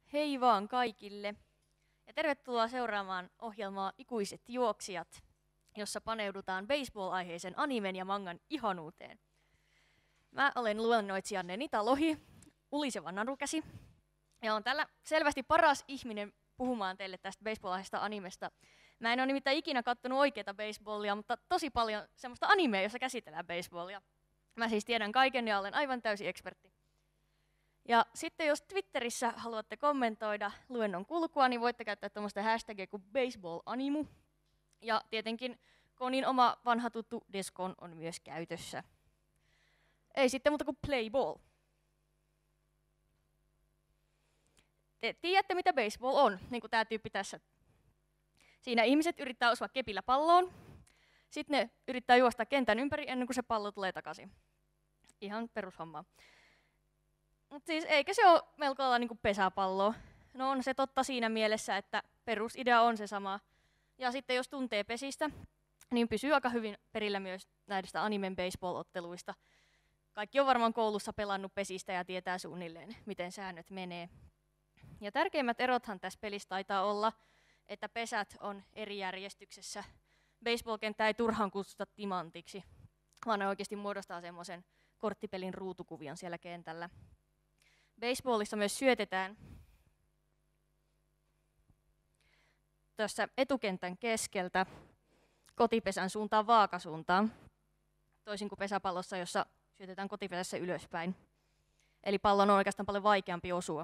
Hei vaan kaikille ja tervetuloa seuraamaan ohjelmaa Ikuiset juoksijat, jossa paneudutaan baseball-aiheisen animen ja mangan ihanuuteen. Mä olen luennoitsijanne Nita Lohi, uliseva narukäsi, ja on täällä selvästi paras ihminen puhumaan teille tästä baseball-aiheista animesta. Mä en ole nimittäin ikinä kattonut oikeata baseballia, mutta tosi paljon semmoista animea, jossa käsitellään baseballia. Mä siis tiedän kaiken ja olen aivan täysi ekspertti. Ja sitten jos Twitterissä haluatte kommentoida luennon kulkua, niin voitte käyttää tuommoista hashtagia kuin basebalanimu. Ja tietenkin Konin oma vanha tuttu Deskon on myös käytössä. Ei sitten muuta kuin play ball. Te tiedätte, mitä baseball on, niin kuin tämä tyyppi tässä. Siinä ihmiset yrittää osua kepillä palloon. Sitten ne yrittää juosta kentän ympäri ennen kuin se pallo tulee takaisin. Ihan perushommaa. Mutta siis eikä se ole melko lailla niinku pesäpalloa. No on se totta siinä mielessä, että perusidea on se sama. Ja sitten jos tuntee pesistä, niin pysyy aika hyvin perillä myös näistä animen baseball-otteluista. Kaikki on varmaan koulussa pelannut pesistä ja tietää suunnilleen, miten säännöt menee. Ja tärkeimmät erothan tässä pelissä taitaa olla, että pesät on eri järjestyksessä. Baseball-kenttä ei turhaan kutsuta timantiksi, vaan ne oikeasti muodostaa semmoisen korttipelin ruutukuvion siellä kentällä. Baseballissa myös syötetään tuossa etukentän keskeltä kotipesän suuntaan vaakasuuntaan, toisin kuin pesäpallossa, jossa syötetään kotipesässä ylöspäin. Eli pallon on oikeastaan paljon vaikeampi osua.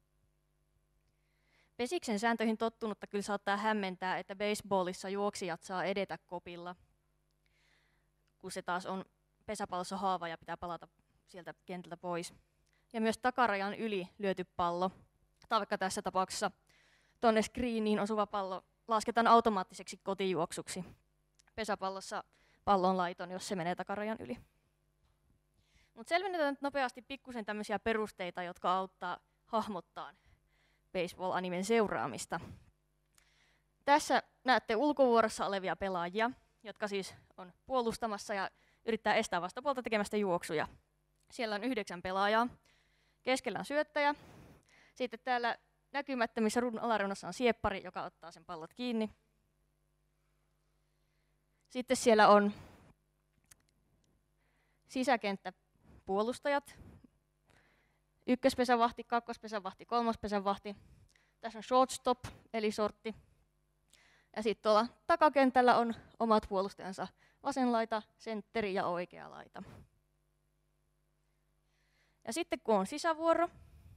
Pesiksen sääntöihin tottunutta kyllä saattaa hämmentää, että baseballissa juoksijat saa edetä kopilla, kun se taas on pesäpallossa haava ja pitää palata sieltä kentältä pois. Ja myös takarajan yli lyöty pallo, tai vaikka tässä tapauksessa tuonne screeniin osuva pallo, lasketaan automaattiseksi kotijuoksuksi. Pesäpallossa pallon laiton, jos se menee takarajan yli. Mutta selvennetään nyt nopeasti pikkusen tämmöisiä perusteita, jotka auttaa hahmottaa baseball-animen seuraamista. Tässä näette ulkovuorossa olevia pelaajia, jotka siis on puolustamassa ja yrittää estää vastapuolta tekemästä juoksuja. Siellä on 9 pelaajaa. Keskellä on syöttäjä. Sitten täällä näkymättömissä ruudun alareunassa on sieppari, joka ottaa sen pallot kiinni. Sitten siellä on sisäkenttäpuolustajat. Ykköspesävahti, kakkospesävahti, kolmospesävahti. Tässä on shortstop, eli sortti. Ja sitten tuolla takakentällä on omat puolustajansa. Vasen laita, sentteri ja oikea laita. Ja sitten kun on sisävuoro,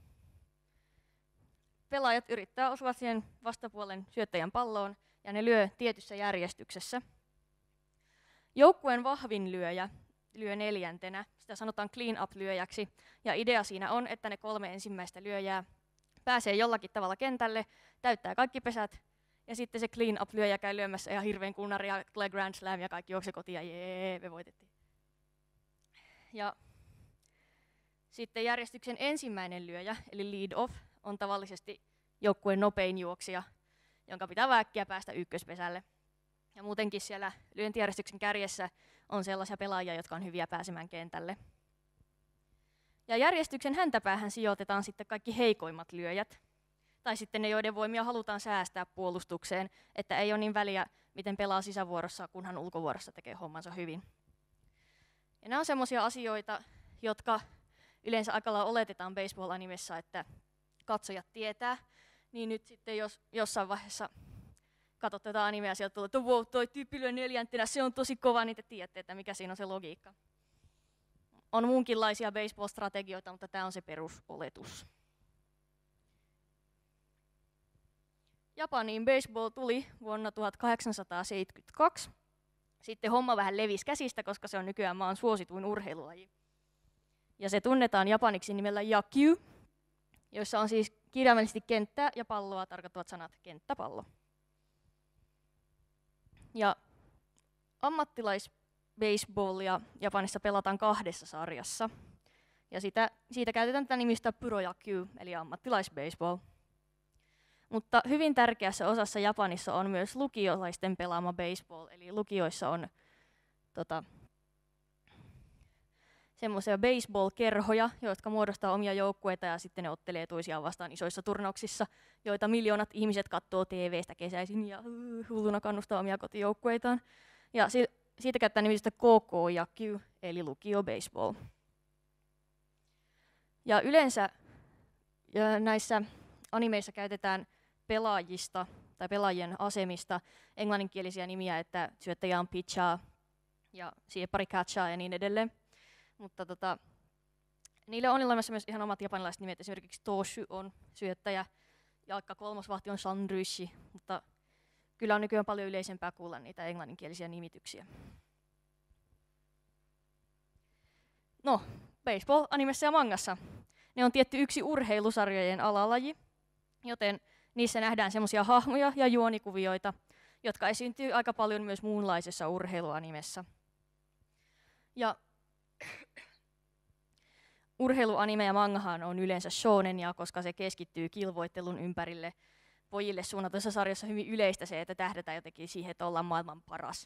pelaajat yrittää osua siihen vastapuolen syöttäjän palloon ja ne lyö tietyssä järjestyksessä. Joukkueen vahvin lyöjä lyö 4. Sitä sanotaan clean up -lyöjäksi. Ja idea siinä on, että ne 3 ensimmäistä lyöjää pääsee jollakin tavalla kentälle, täyttää kaikki pesät ja sitten se clean up -lyöjä käy lyömässä ihan hirveän kunnari ja tulee grand slam ja kaikki juoksee kotiin ja jee, me voitettiin. Ja sitten järjestyksen ensimmäinen lyöjä, eli lead off, on tavallisesti joukkueen nopein juoksija, jonka pitää äkkiä päästä ykköspesälle. Ja muutenkin siellä lyöntijärjestyksen kärjessä on sellaisia pelaajia, jotka on hyviä pääsemään kentälle. Ja järjestyksen häntäpäähän sijoitetaan sitten kaikki heikoimmat lyöjät, tai sitten ne, joiden voimia halutaan säästää puolustukseen, että ei ole niin väliä, miten pelaa sisävuorossa, kunhan ulkovuorossa tekee hommansa hyvin. Ja nämä on sellaisia asioita, jotka yleensä aika lailla oletetaan baseball-animessa, että katsojat tietää, niin nyt sitten jos jossain vaiheessa katsot tätä animea ja sieltä tulee, että wow, toi tyyppi lyö 4, se on tosi kova, niin te tiedätte, että mikä siinä on se logiikka. On muunkinlaisia baseball-strategioita, mutta tämä on se perusoletus. Japaniin baseball tuli vuonna 1872. Sitten homma vähän levisi käsistä, koska se on nykyään maan suosituin urheilulaji. Ja se tunnetaan japaniksi nimellä yakyu, jossa on siis kirjaimellisesti kenttää ja palloa tarkoittavat sanat kenttäpallo. Ja ammattilaisbaseballia Japanissa pelataan 2 sarjassa. Ja siitä käytetään tätä nimistä Purojakyu, eli ammattilaisbaseball. Mutta hyvin tärkeässä osassa Japanissa on myös lukiolaisten pelaama baseball, eli lukioissa on semmoisia baseball-kerhoja, jotka muodostaa omia joukkueita ja sitten ne ottelee toisiaan vastaan isoissa turnauksissa, joita miljoonat ihmiset katsoo TV:stä kesäisin ja hulluna kannustaa omia kotijoukkueitaan. Ja siitä käyttää nimitystä KK ja Q, eli lukio baseball. Ja yleensä näissä animeissa käytetään pelaajista tai pelaajien asemista englanninkielisiä nimiä, että syöttäjä on pitcher ja siihen pari catchaa ja niin edelleen. Mutta niille on olemassa myös ihan omat japanilaiset nimet, esimerkiksi Toshu on syöttäjä ja vaikka kolmosvahti on Shanryshi, mutta kyllä on nykyään paljon yleisempää kuulla niitä englanninkielisiä nimityksiä. No, baseball animessa ja mangassa. Ne on tietty yksi urheilusarjojen alalaji, joten niissä nähdään semmoisia hahmoja ja juonikuvioita, jotka esiintyy aika paljon myös muunlaisessa urheiluanimessa. Ja urheiluanime ja mangahan on yleensä shonenia, koska se keskittyy kilvoittelun ympärille. Pojille suunnatussa sarjassa hyvin yleistä se, että tähdätään jotenkin siihen, että ollaan maailman paras.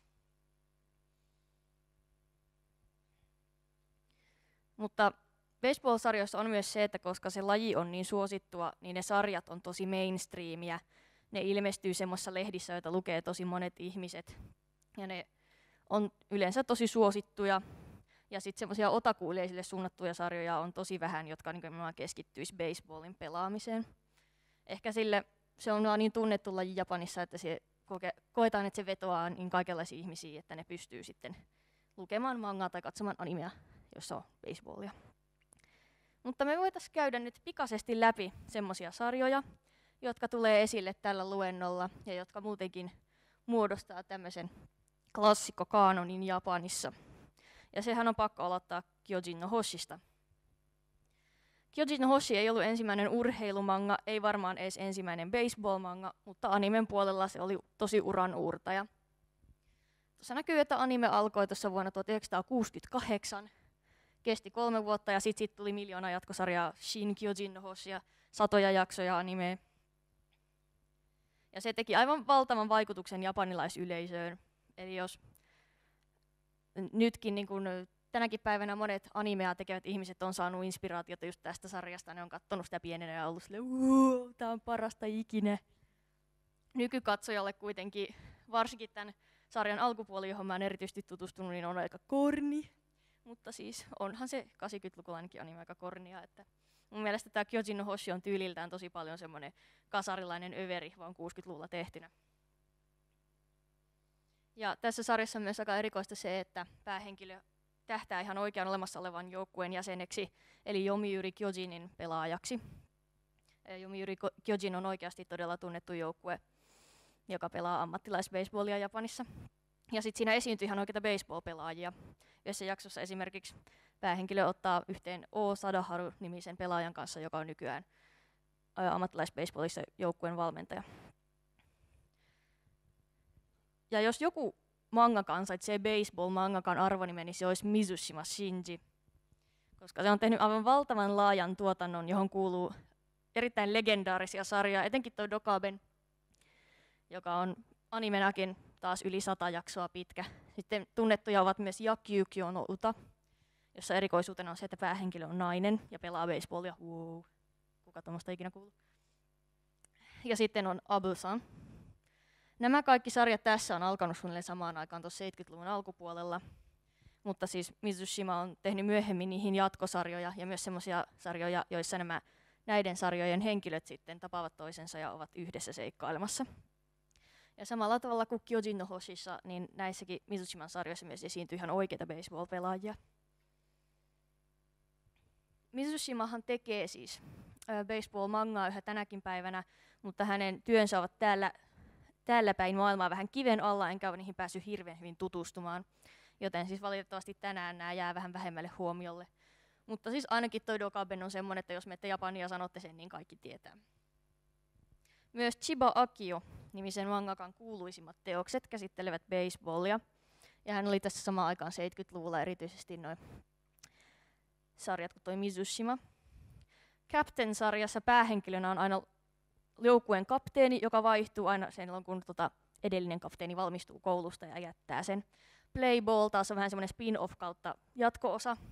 Mutta baseball-sarjoissa on myös se, että koska se laji on niin suosittua, niin ne sarjat on tosi mainstreamia. Ne ilmestyy semmoisissa lehdissä, joita lukee tosi monet ihmiset. Ja ne on yleensä tosi suosittuja. Ja sitten semmoisia otaku-yleisille suunnattuja sarjoja on tosi vähän, jotka nimenomaan keskittyisi baseballin pelaamiseen. Ehkä sille se on niin tunnettu laji Japanissa, että se koetaan, että se vetoaa niin kaikenlaisia ihmisiä, että ne pystyy sitten lukemaan mangaa tai katsomaan animea, jossa on baseballia. Mutta me voitaisiin käydä nyt pikaisesti läpi semmoisia sarjoja, jotka tulee esille tällä luennolla ja jotka muutenkin muodostaa tämmöisen klassikkokaanonin Japanissa. Ja sehän on pakko aloittaa Kyojin no Hoshista. Kyojin no Hoshi ei ollut ensimmäinen urheilumanga, ei varmaan edes ensimmäinen baseball-manga, mutta animen puolella se oli tosi uran uurtaja. Tuossa näkyy, että anime alkoi tuossa vuonna 1968. Kesti 3 vuotta ja sitten tuli 1 miljoona jatkosarjaa Shin Kyojin no Hoshia, satoja jaksoja animea. Ja se teki aivan valtavan vaikutuksen japanilaisyleisöön. Eli jos nytkin niin kun tänäkin päivänä monet animea tekevät ihmiset on saanut inspiraatiota just tästä sarjasta, ne on katsonut sitä pienenä ja ollut silleen, tää on parasta ikinä. Nykykatsojalle kuitenkin, varsinkin tämän sarjan alkupuoli, johon mä en erityisesti tutustunut, niin on aika korni. Mutta siis onhan se 80-lukulainenkin anime aika kornia, että mun mielestä tämä Kyojin no Hoshi on tyyliltään tosi paljon semmoinen kasarilainen överi, vaan 60-luvulla tehtynä. Ja tässä sarjassa on myös aika erikoista se, että päähenkilö tähtää ihan oikean olemassa olevan joukkueen jäseneksi, eli Yomiuri Kyojinin pelaajaksi. Yomiuri Kyojin on oikeasti todella tunnettu joukkue, joka pelaa ammattilaisbaseballia Japanissa. Ja sitten siinä esiintyy ihan oikeita baseball-pelaajia. Yhdessä jaksossa esimerkiksi päähenkilö ottaa yhteen O Sadaharu-nimisen pelaajan kanssa, joka on nykyään ammattilaisbaseballissa joukkueen valmentaja. Ja jos joku mangaka ansaitsee baseball-mangakan arvonimen, niin se olisi Mizushima Shinji. Koska se on tehnyt aivan valtavan laajan tuotannon, johon kuuluu erittäin legendaarisia sarjoja, etenkin tuo Dokaben, joka on animenakin taas yli 100 jaksoa pitkä. Sitten tunnettuja ovat myös Yakyukyo no Uta, jossa erikoisuutena on se, että päähenkilö on nainen ja pelaa baseballia. Wow. Kuka tuommoista ikinä kuuluu? Ja sitten on Abusan. Nämä kaikki sarjat tässä on alkanut suunnilleen samaan aikaan tuossa 70-luvun alkupuolella. Mutta siis Mizushima on tehnyt myöhemmin niihin jatkosarjoja ja myös semmoisia sarjoja, joissa näiden sarjojen henkilöt sitten tapaavat toisensa ja ovat yhdessä seikkailemassa. Ja samalla tavalla kuin Kyojin no Hoshissa, niin näissäkin Mizushiman sarjoissa myös esiintyy ihan oikeita baseball-pelaajia. Mizushimahan tekee siis baseball-mangaa yhä tänäkin päivänä, mutta hänen työnsä ovat täällä päin maailmaa vähän kiven alla, enkä ole niihin päässyt hirveän hyvin tutustumaan. Joten siis valitettavasti tänään nämä jää vähän vähemmälle huomiolle. Mutta siis ainakin toi Dokaben on semmoinen, että jos menette Japaniin ja sanotte sen, niin kaikki tietää. Myös Chiba Akio-nimisen mangakan kuuluisimmat teokset käsittelevät baseballia. Ja hän oli tässä samaan aikaan 70-luvulla erityisesti noin sarjat kuin toi Mizushima. Captain-sarjassa päähenkilönä on aina joukkueen kapteeni, joka vaihtuu aina silloin, kun edellinen kapteeni valmistuu koulusta ja jättää sen. Playball taas on vähän semmoinen spin-off kautta jatko-osa,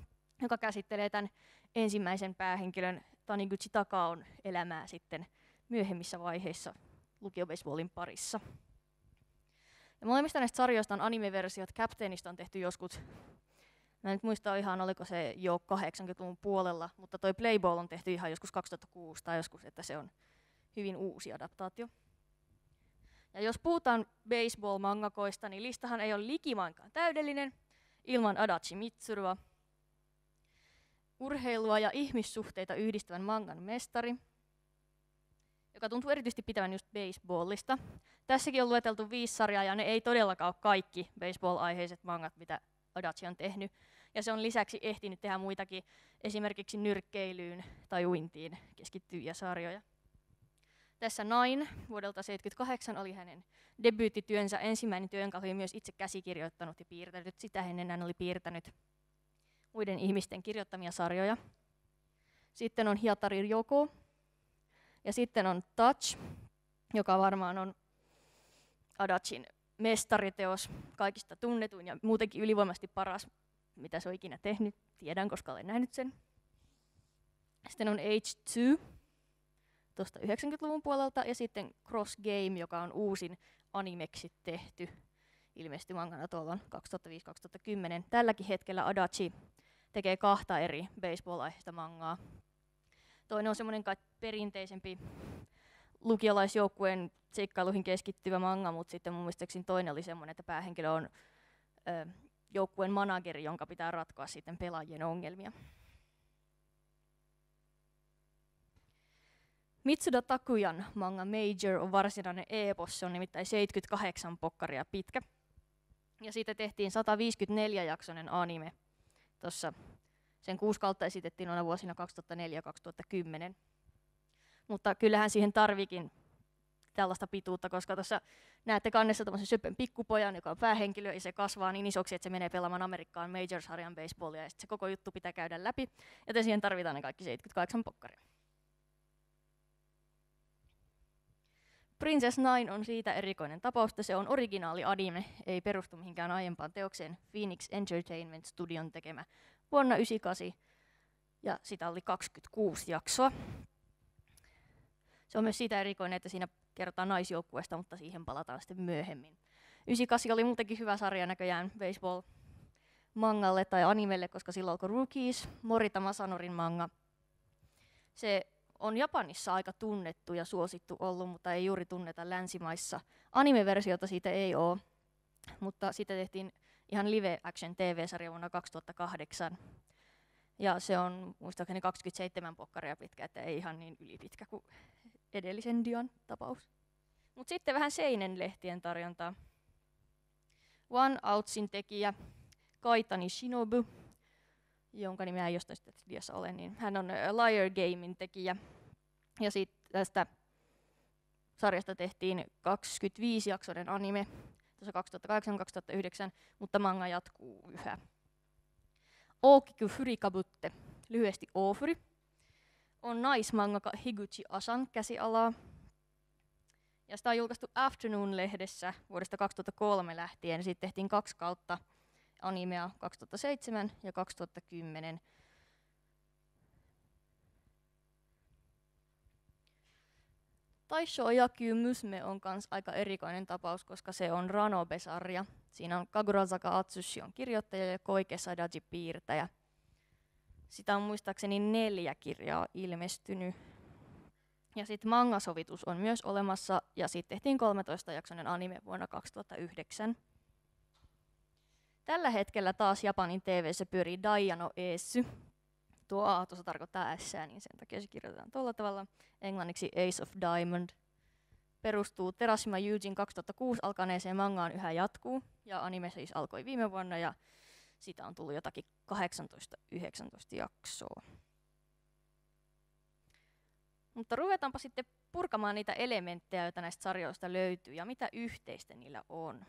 joka käsittelee tämän ensimmäisen päähenkilön Taniguchi Takaon elämää sitten myöhemmissä vaiheissa lukiobaseballin parissa. Ja molemmista näistä sarjoista on anime-versiot. Captainista on tehty joskus, mä en nyt muista ihan, oliko se jo 80-luvun puolella, mutta toi Play Ball on tehty ihan joskus 2006 tai joskus, että se on hyvin uusi adaptaatio. Ja jos puhutaan baseball-mangakoista, niin listahan ei ole likimainkaan täydellinen ilman Adachi Mitsurua, urheilua ja ihmissuhteita yhdistävän mangan mestari, joka tuntuu erityisesti pitävän just baseballista. Tässäkin on lueteltu 5 sarjaa, ja ne ei todellakaan ole kaikki baseball-aiheiset mangat, mitä Adachi on tehnyt. Ja se on lisäksi ehtinyt tehdä muitakin, esimerkiksi nyrkkeilyyn tai uintiin keskittyviä sarjoja. Tässä Nine vuodelta 1978 oli hänen debyyttityönsä, ensimmäinen työ, jonka oli myös itse käsikirjoittanut ja piirtänyt. Sitä ennen hän oli piirtänyt muiden ihmisten kirjoittamia sarjoja. Sitten on Hiatari Yoko. Ja sitten on Touch, joka varmaan on Adachin mestariteos, kaikista tunnetuin ja muutenkin ylivoimaisesti paras, mitä se on ikinä tehnyt. Tiedän, koska olen nähnyt sen. Sitten on H2, tuosta 90-luvun puolelta, ja sitten Cross Game, joka on uusin animeksi tehty. Ilmestyi mangana tuolloin 2005-2010. Tälläkin hetkellä Adachi tekee 2 eri baseball-aiheista mangaa. Toinen on semmoinen kai perinteisempi lukiolaisjoukkueen seikkailuihin keskittyvä manga, mutta sitten mun mielestäni toinen oli semmoinen, että päähenkilö on joukkueen manageri, jonka pitää ratkoa sitten pelaajien ongelmia. Mitsuda Takuyan manga Major on varsinainen epos, se on nimittäin 78 pokkaria pitkä. Ja siitä tehtiin 154-jaksoinen anime. Tossa sen 6 kautta esitettiin noina vuosina 2004-2010. Mutta kyllähän siihen tarvikin tällaista pituutta, koska tuossa näette kannessa tämmöisen söpön pikkupojan, joka on päähenkilö, ja se kasvaa niin isoksi, että se menee pelaamaan Amerikkaan Major-sarjan baseballia, ja sitten se koko juttu pitää käydä läpi, joten siihen tarvitaan ne kaikki 78 pokkaria. Princess Nine on siitä erikoinen tapaus, että se on originaali anime, ei perustu mihinkään aiempaan teokseen, Phoenix Entertainment Studion tekemä vuonna 1998, ja sitä oli 26 jaksoa. Se on myös siitä erikoinen, että siinä kerrotaan naisjoukkueesta, mutta siihen palataan sitten myöhemmin. 98 oli muutenkin hyvä sarja näköjään baseball-mangalle tai animelle, koska silloin alkoi Rookies, Morita Masanorin manga. Se on Japanissa aika tunnettu ja suosittu ollut, mutta ei juuri tunneta länsimaissa. Anime-versiota siitä ei ole, mutta siitä tehtiin ihan live-action TV-sarja vuonna 2008. Ja se on muistaakseni 27 pokkaria pitkä, että ei ihan niin ylipitkä kuin edellisen Dian tapaus. Mutta sitten vähän Seinen-lehtien tarjontaa. One Outsin tekijä Kaitani Shinobu, jonka nimeä ei jostain sitä Diassa ole, niin hän on Liar Gamein tekijä. Ja sitten tästä sarjasta tehtiin 25-jaksoinen anime tuossa 2008-2009, mutta manga jatkuu yhä. Ookiku Furikabutte, lyhyesti Oofuri, on naismangaka Higuchi Asan käsialaa. Ja sitä on julkaistu Afternoon-lehdessä vuodesta 2003 lähtien. Siitä tehtiin 2 kautta animea 2007 ja 2010. Taisho Oyakyuu Musume on kans aika erikoinen tapaus, koska se on Ranobe-sarja. Siinä on Kagurazaka Atsushi on kirjoittaja ja Koike Sadaji piirtäjä. Sitä on muistaakseni 4 kirjaa ilmestynyt. Ja sitten mangasovitus on myös olemassa, ja siitä tehtiin 13-jaksoinen anime vuonna 2009. Tällä hetkellä taas Japanin TV:ssä pyörii Daijano Eessy. Tuo A tuossa tarkoittaa S, niin sen takia se kirjoitetaan tuolla tavalla. Englanniksi Ace of Diamond. Perustuu Terashima Yujin 2006 alkaneeseen mangaan yhä jatkuu. Ja anime siis alkoi viime vuonna, ja siitä on tullut jotakin 18-19 jaksoa. Mutta ruvetaanpa sitten purkamaan niitä elementtejä, joita näistä sarjoista löytyy, ja mitä yhteistä niillä on.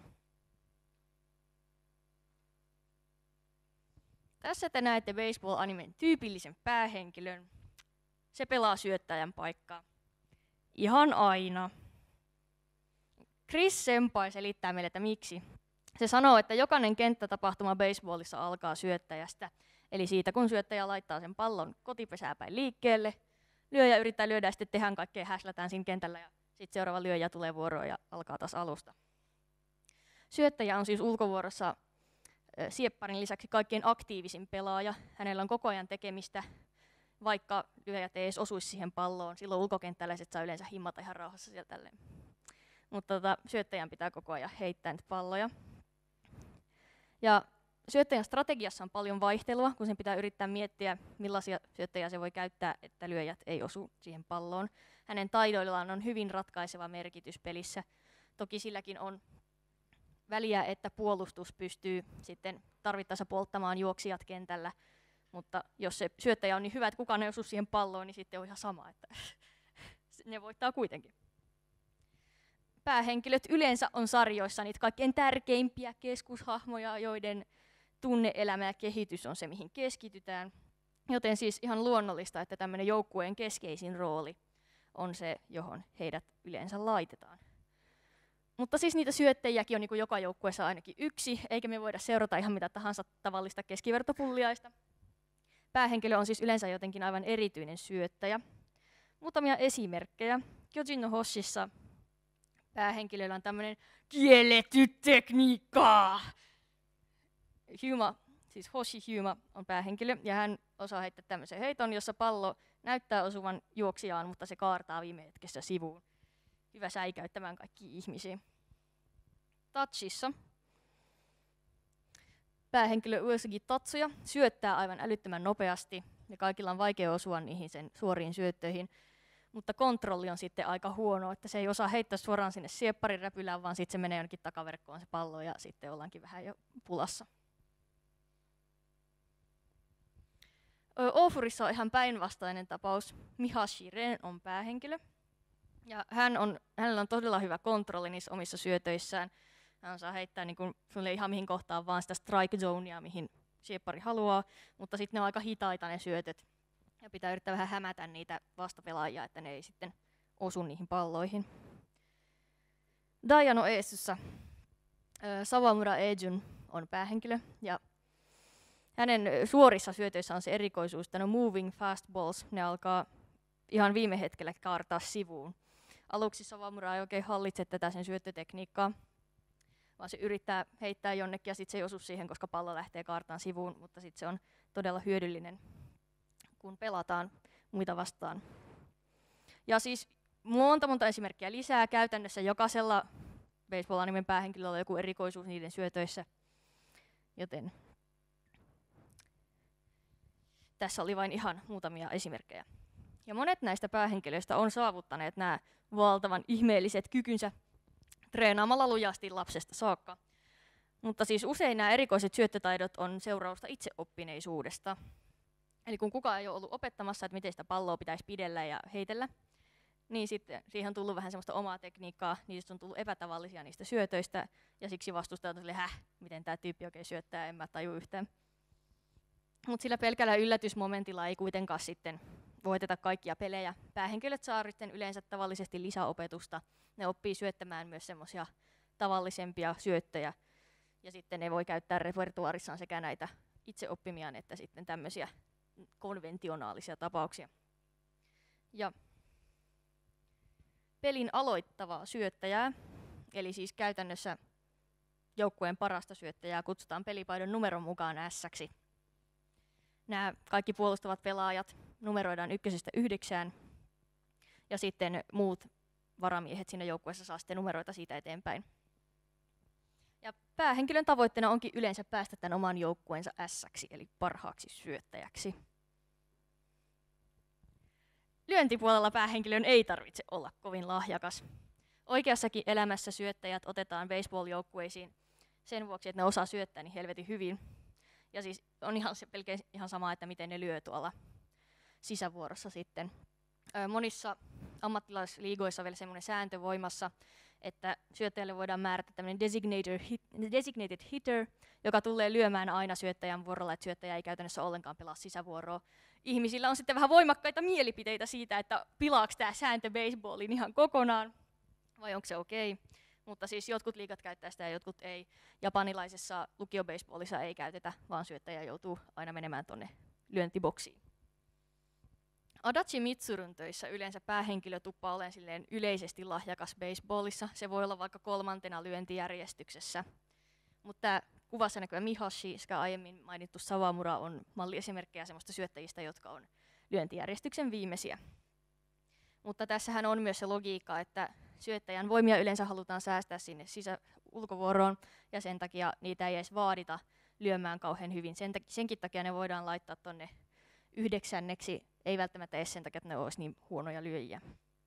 Tässä te näette baseball-animen tyypillisen päähenkilön. Se pelaa syöttäjän paikkaa. Ihan aina. Chris Senpai selittää meille, että miksi. Se sanoo, että jokainen kenttätapahtuma baseballissa alkaa syöttäjästä. Eli siitä, kun syöttäjä laittaa sen pallon kotipesää päin liikkeelle, lyöjä yrittää lyödä ja sitten tehdään kaikkea, häslätään siinä kentällä ja sitten seuraava lyöjä tulee vuoroon ja alkaa taas alusta. Syöttäjä on siis ulkovuorossa siepparin lisäksi kaikkein aktiivisin pelaaja. Hänellä on koko ajan tekemistä, vaikka lyöjät ei edes osuisi siihen palloon. Silloin ulkokenttäläiset saa yleensä himmata ihan rauhassa sieltä tälleen. Mutta syöttäjän pitää koko ajan heittää niitä palloja. Ja syöttäjän strategiassa on paljon vaihtelua, kun sen pitää yrittää miettiä, millaisia syöttäjiä se voi käyttää, että lyöjät ei osu siihen palloon. Hänen taidoillaan on hyvin ratkaiseva merkitys pelissä. Toki silläkin on väliä, että puolustus pystyy sitten tarvittaessa polttamaan juoksijat kentällä, mutta jos se syöttäjä on niin hyvä, että kukaan ei osu siihen palloon, niin sitten on ihan sama, että ne voittaa kuitenkin. Päähenkilöt yleensä on sarjoissa niitä kaikkein tärkeimpiä keskushahmoja, joiden tunne-elämä ja kehitys on se, mihin keskitytään. Joten siis ihan luonnollista, että tämmöinen joukkueen keskeisin rooli on se, johon heidät yleensä laitetaan. Mutta siis niitä syöttäjiäkin on niin kuin joka joukkueessa ainakin yksi, eikä me voida seurata ihan mitä tahansa tavallista keskivertopulliaista. Päähenkilö on siis yleensä jotenkin aivan erityinen syöttäjä. Muutamia esimerkkejä. Kyojin no Hoshissa päähenkilöllä on tämmöinen kielletty tekniikka. Hyuma, siis Hoshi Hyuma on päähenkilö, ja hän osaa heittää tämmöisen heiton, jossa pallo näyttää osuvan juoksijaan, mutta se kaartaa viime hetkessä sivuun. Hyvä säikäyttämään kaikki ihmisiä. Touchissa päähenkilö Uesugi Tatsuya syöttää aivan älyttömän nopeasti, ja kaikilla on vaikea osua niihin sen suoriin syöttöihin. Mutta kontrolli on sitten aika huono, että se ei osaa heittää suoraan sinne siepparin räpylään, vaan sitten se menee jonnekin takaverkkoon se pallo ja sitten ollaankin vähän jo pulassa. Ofurissa on ihan päinvastainen tapaus. Mihashi Ren on päähenkilö. Ja hänellä on todella hyvä kontrolli niissä omissa syötöissään. Hän osaa heittää niin kuin, ihan mihin kohtaan vaan sitä strike zonea, mihin sieppari haluaa, mutta sitten ne on aika hitaita ne syötöt. Ja pitää yrittää vähän hämätä niitä vastapelaajia, että ne ei sitten osu niihin palloihin. Daiano Eessussa Sawamura Eijun on päähenkilö. Ja hänen suorissa syötöissä on se erikoisuus, että no moving fast balls, ne alkaa ihan viime hetkellä kaartaa sivuun. Aluksi Sawamura ei oikein hallitse tätä sen syöttötekniikkaa, vaan se yrittää heittää jonnekin ja sitten se ei osu siihen, koska pallo lähtee kaartaan sivuun, mutta sitten se on todella hyödyllinen, kun pelataan muita vastaan. Ja siis monta esimerkkiä lisää. Käytännössä jokaisella baseball-animen päähenkilöllä on joku erikoisuus niiden syötöissä, joten tässä oli vain ihan muutamia esimerkkejä. Ja monet näistä päähenkilöistä on saavuttaneet nämä valtavan ihmeelliset kykynsä treenaamalla lujasti lapsesta saakka. Mutta siis usein nämä erikoiset syöttötaidot on seurausta itseoppineisuudesta. Eli kun kukaan ei ole ollut opettamassa, että miten sitä palloa pitäisi pidellä ja heitellä, niin sitten siihen on tullut vähän semmoista omaa tekniikkaa, niistä on tullut epätavallisia niistä syötöistä, ja siksi vastustajat on silleen, miten tämä tyyppi oikein syöttää, en mä taju yhtään. Mutta sillä pelkällä yllätysmomentilla ei kuitenkaan sitten voiteta kaikkia pelejä. Päähenkilöt saa yleensä tavallisesti lisäopetusta. Ne oppii syöttämään myös semmoisia tavallisempia syöttöjä, ja sitten ne voi käyttää repertuaarissaan sekä näitä itse oppimiaan että sitten tämmöisiä konventionaalisia tapauksia. Ja pelin aloittavaa syöttäjää, eli siis käytännössä joukkueen parasta syöttäjää, kutsutaan pelipaidon numeron mukaan S-ksi. Nämä kaikki puolustavat pelaajat numeroidaan 1–9, ja sitten muut varamiehet siinä joukkueessa saa sitten numeroita siitä eteenpäin. Ja päähenkilön tavoitteena onkin yleensä päästä tämän oman joukkueensa S-ksi, eli parhaaksi syöttäjäksi. Lyöntipuolella päähenkilön ei tarvitse olla kovin lahjakas. Oikeassakin elämässä syöttäjät otetaan baseball-joukkueisiin sen vuoksi, että ne osaa syöttää niin helvetin hyvin. Ja siis on ihan sama, että miten ne lyö tuolla sisävuorossa sitten. Monissa ammattilaisliigoissa on vielä semmoinen sääntö voimassa, että syöttäjälle voidaan määrätä tämmöinen designated hitter, joka tulee lyömään aina syöttäjän vuorolla, että syöttäjä ei käytännössä ollenkaan pelaa sisävuoroa. Ihmisillä on sitten vähän voimakkaita mielipiteitä siitä, että pilaako tämä sääntö baseballin ihan kokonaan, vai onko se okei. Mutta siis jotkut liigat käyttää sitä ja jotkut ei. Japanilaisessa lukiobaseballissa ei käytetä, vaan syöttäjä joutuu aina menemään tonne lyöntiboksiin. Adachi Mitsurun töissä yleensä päähenkilö tuppaa olemaan silleen yleisesti lahjakas baseballissa. Se voi olla vaikka 3. lyöntijärjestyksessä. Mutta tämä kuvassa näkyvä Mihashi sekä aiemmin mainittu Sawamura on malliesimerkkejä semmoista syöttäjistä, jotka on lyöntijärjestyksen viimeisiä. Mutta tässähän on myös se logiikka, että syöttäjän voimia yleensä halutaan säästää sinne ulkovuoroon, ja sen takia niitä ei edes vaadita lyömään kauhean hyvin. Senkin takia ne voidaan laittaa tuonne 9. ei välttämättä edes sen takia, että ne olisi niin huonoja lyöjiä.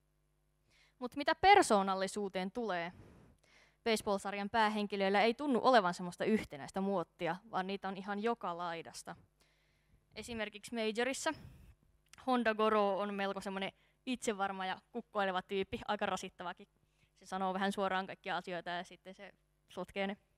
Mutta mitä persoonallisuuteen tulee, baseball-sarjan päähenkilöillä ei tunnu olevan semmoista yhtenäistä muottia, vaan niitä on ihan joka laidasta. Esimerkiksi Majorissa Honda Goro on melko semmoinen itsevarma ja kukkoileva tyyppi, aika rasittavakin. Se sanoo vähän suoraan kaikkia asioita ja sitten se sotkee ne.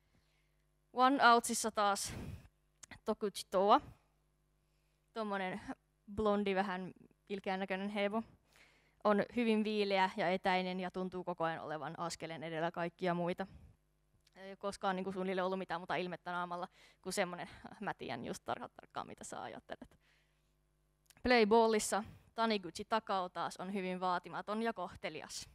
One Outsissa taas Tokuchi Toa, tommonen blondi, vähän ilkeän näköinen hevo, on hyvin viileä ja etäinen ja tuntuu koko ajan olevan askeleen edellä kaikkia muita. Ei ole koskaan niin kuin suunnilleen ollut mitään muuta ilmettä naamalla kuin semmonen, mä tiedän just tarkkaan mitä sä ajattelet. Playballissa Taniguchi Takao taas on hyvin vaatimaton ja kohtelias.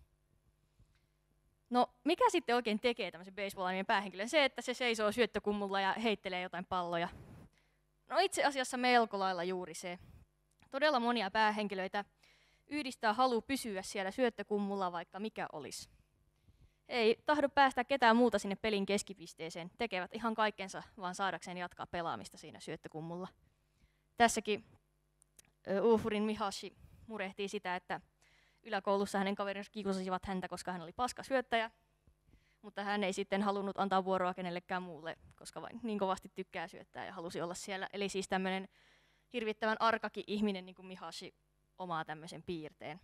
No, mikä sitten oikein tekee tämmöisen baseball-animen päähenkilön? Se, että se seisoo syöttökummulla ja heittelee jotain palloja. No itse asiassa melko lailla juuri se. Todella monia päähenkilöitä yhdistää halu pysyä siellä syöttökummulla, vaikka mikä olisi. Ei tahdo päästä ketään muuta sinne pelin keskipisteeseen. Tekevät ihan kaikkensa vaan saadakseen jatkaa pelaamista siinä syöttökummulla. Tässäkin Ufurin Mihashi murehtii sitä, että yläkoulussa hänen kaverinsa kiusasivat häntä, koska hän oli paska syöttäjä. Mutta hän ei sitten halunnut antaa vuoroa kenellekään muulle, koska vain niin kovasti tykkää syöttää ja halusi olla siellä. Eli siis tämmöinen hirvittävän arkakin ihminen, niin kuin Mihashi, omaa tämmöisen piirteen.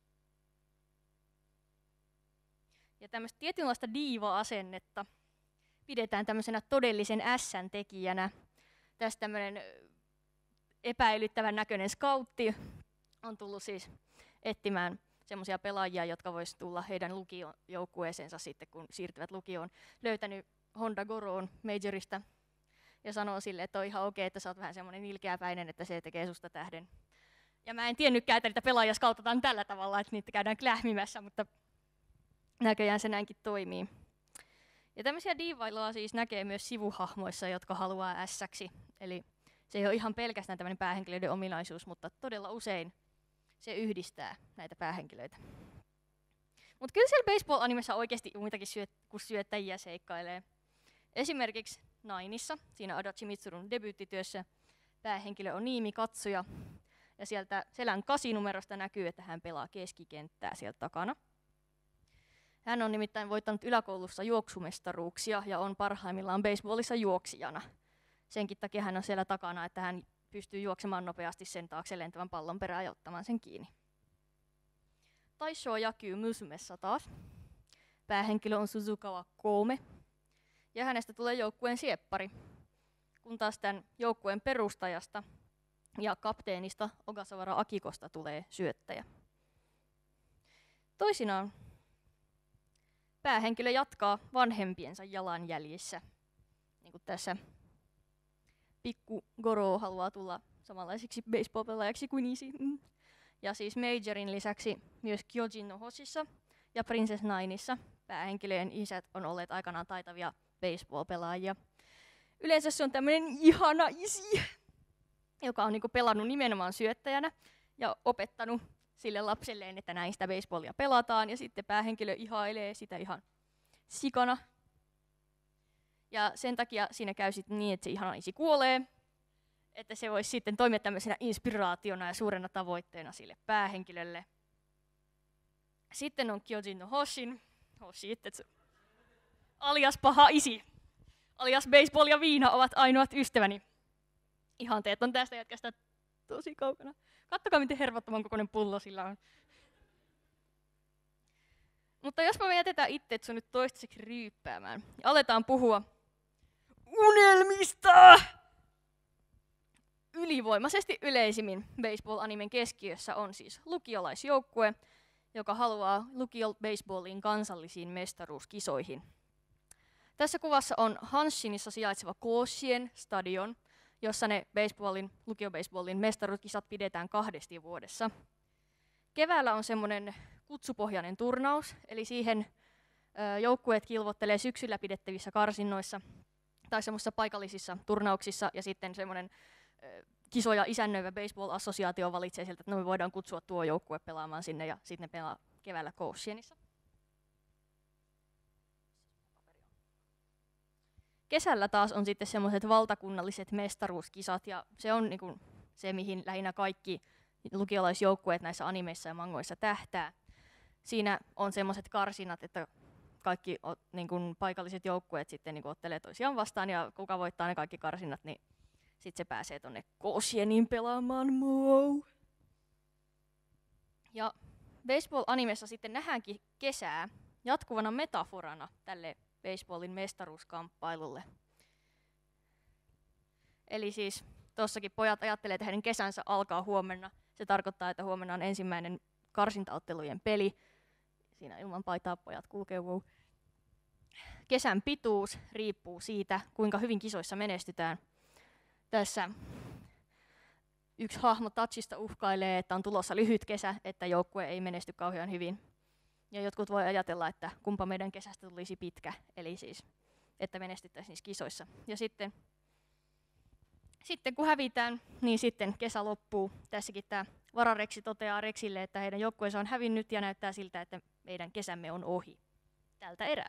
Ja tämmöistä tietynlaista diiva-asennetta pidetään tämmöisenä todellisen ässän-tekijänä. Tässä tämmöinen epäilyttävän näköinen skautti on tullut siis etsimään semmoisia pelaajia, jotka vois tulla heidän lukiojoukkueeseensa sitten, kun siirtyvät lukioon. Löytänyt Honda Goroon Majorista ja sanoo sille, että on ihan okei, että sä oot vähän semmoinen ilkeäpäinen, että se tekee susta tähden. Ja mä en tiennytkään, että niitä pelaajia skauttataan tällä tavalla, että niitä käydään klähmimässä, mutta näköjään se näinkin toimii. Ja tämmöisiä diivailua siis näkee myös sivuhahmoissa, jotka haluaa ässäksi. Eli se ei ole ihan pelkästään tämmöinen päähenkilöiden ominaisuus, mutta todella usein se yhdistää näitä päähenkilöitä. Mutta kyllä siellä baseball-animessa oikeasti muitakin kuin syöttäjiä seikkailee. Esimerkiksi Ninessa, siinä Adachi Mitsurun debyyttityössä, päähenkilö on Niimi Katsuja. Ja sieltä selän 8-numerosta näkyy, että hän pelaa keskikenttää sieltä takana. Hän on nimittäin voittanut yläkoulussa juoksumestaruuksia ja on parhaimmillaan baseballissa juoksijana. Senkin takia hän on siellä takana, että hän pystyy juoksemaan nopeasti sen taakse lentävän pallon perään ja ottamaan sen kiinni. Taisho Yakyuu Musumessa taas. Päähenkilö on Suzukawa Koome. Ja hänestä tulee joukkueen sieppari. Kun taas tämän joukkueen perustajasta ja kapteenista Ogasawara Akikosta tulee syöttäjä. Toisinaan päähenkilö jatkaa vanhempiensa jalanjäljissä. Niin kuin tässä pikku Goro haluaa tulla samanlaiseksi baseball-pelaajaksi kuin isi. Ja siis Majorin lisäksi myös Kyojin no Hoshissa ja Princess Ninessa päähenkilöjen isät on olleet aikanaan taitavia baseball-pelaajia. Yleensä se on tämmöinen ihana isi, joka on niinku pelannut nimenomaan syöttäjänä ja opettanut sille lapselleen, että näin sitä baseballia pelataan, ja sitten päähenkilö ihailee sitä ihan sikana. Ja sen takia siinä käy sitten niin, että se ihana isi kuolee, että se voisi sitten toimia tämmöisenä inspiraationa ja suurena tavoitteena sille päähenkilölle. Sitten on Kyojin no Hoshin, alias paha isi, alias baseball ja viina ovat ainoat ystäväni. Ihanteet on tästä jätkästä tosi kaukana. Kattokaa, miten hervottoman kokoinen pullo sillä on. Mutta jospa me jätetään Ittetsu nyt toistaiseksi ryyppäämään ja aletaan puhua unelmista! Ylivoimaisesti yleisimmin baseball-animen keskiössä on siis lukiolaisjoukkue, joka haluaa lukio-baseballiin kansallisiin mestaruuskisoihin. Tässä kuvassa on Hanshinissa sijaitseva Kooshien stadion, jossa ne lukio-baseballin mestaruuskisat pidetään 2 vuodessa. Keväällä on semmoinen kutsupohjainen turnaus, eli siihen joukkueet kilvottelee syksyllä pidettävissä karsinnoissa tai semmoisissa paikallisissa turnauksissa, ja sitten semmoinen kisoja isännöivä baseball-assosiaatio valitsee sieltä, että no me voidaan kutsua tuo joukkue pelaamaan sinne, ja sitten ne pelaa keväällä Kooshienissa. Kesällä taas on sitten semmoiset valtakunnalliset mestaruuskisat, ja se on niinku se, mihin lähinnä kaikki lukiolaisjoukkueet näissä animeissa ja mangoissa tähtää. Siinä on semmoiset karsinat, että kaikki niinku paikalliset joukkueet sitten niinku ottelee toisiaan vastaan, ja kuka voittaa ne kaikki karsinat, niin sitten se pääsee tonne Kooshieniin pelaamaan. Ja baseball-animessa sitten nähdäänkin kesää jatkuvana metaforana tälle baseballin mestaruuskamppailulle. Eli siis tuossakin pojat ajattelee, että heidän kesänsä alkaa huomenna. Se tarkoittaa, että huomenna on ensimmäinen karsintaottelujen peli. Siinä ilman paitaa pojat kulkee. Wow. Kesän pituus riippuu siitä, kuinka hyvin kisoissa menestytään. Tässä yksi hahmo Touchista uhkailee, että on tulossa lyhyt kesä, että joukkue ei menesty kauhean hyvin. Ja jotkut voi ajatella, että kumpa meidän kesästä tulisi pitkä, eli siis, että menestyttäisiin niissä kisoissa. Ja sitten kun hävitään, niin sitten kesä loppuu. Tässäkin tämä varareksi toteaa Rexille, että heidän joukkueensa on hävinnyt ja näyttää siltä, että meidän kesämme on ohi tältä erää.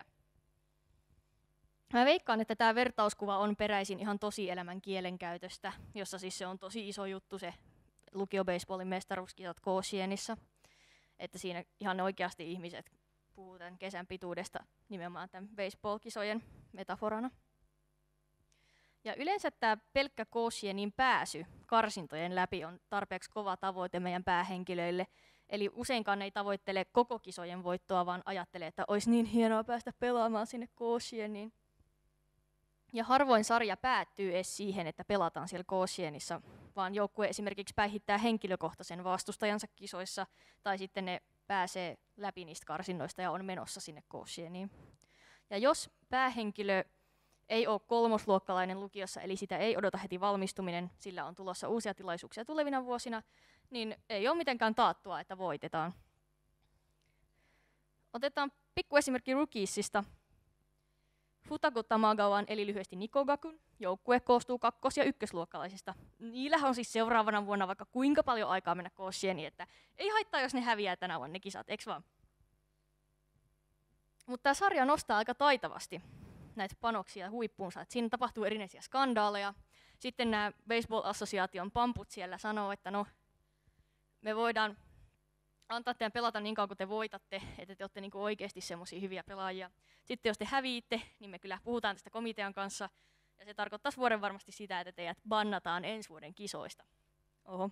Mä veikkaan, että tämä vertauskuva on peräisin ihan tosielämän kielenkäytöstä, jossa siis se on tosi iso juttu se lukio-baseballin mestaruuskisat Kooshienissa. Että siinä ihan oikeasti ihmiset puhuu tämän kesän pituudesta nimenomaan tämän baseball-kisojen metaforana. Ja yleensä tämä pelkkä Kooshienin pääsy karsintojen läpi on tarpeeksi kova tavoite meidän päähenkilöille. Eli useinkaan ei tavoittele koko kisojen voittoa, vaan ajattelee, että olisi niin hienoa päästä pelaamaan sinne Kooshieniin. Ja harvoin sarja päättyy edes siihen, että pelataan siellä Kooshienissa, vaan joukkue esimerkiksi päihittää henkilökohtaisen vastustajansa kisoissa, tai sitten ne pääsee läpi niistä karsinnoista ja on menossa sinne Kooshieniin. Ja jos päähenkilö ei ole kolmosluokkalainen lukiossa, eli sitä ei odota heti valmistuminen, sillä on tulossa uusia tilaisuuksia tulevina vuosina, niin ei ole mitenkään taattua, että voitetaan. Otetaan pikku esimerkki Rookiesista. Futaku Tamagawan, eli lyhyesti Nikogakun, joukkue koostuu kakkos- ja ykkösluokkalaisista. Niillähän on siis seuraavana vuonna vaikka kuinka paljon aikaa mennä Kooshieniin, että ei haittaa, jos ne häviää tänä vuonna ne kisat, eiks vaan? Mutta tämä sarja nostaa aika taitavasti näitä panoksia huippuunsa, että siinä tapahtuu erinäisiä skandaaleja. Sitten nämä Baseball-assosiaation pamput siellä sanoo, että no, me voidaan antaa teidän pelata niin kauan kuin te voitatte, että te olette niinku oikeasti semmoisia hyviä pelaajia. Sitten jos te häviitte, niin me kyllä puhutaan tästä komitean kanssa, ja se tarkoittaisi vuoden varmasti sitä, että teidät bannataan ensi vuoden kisoista. Oho.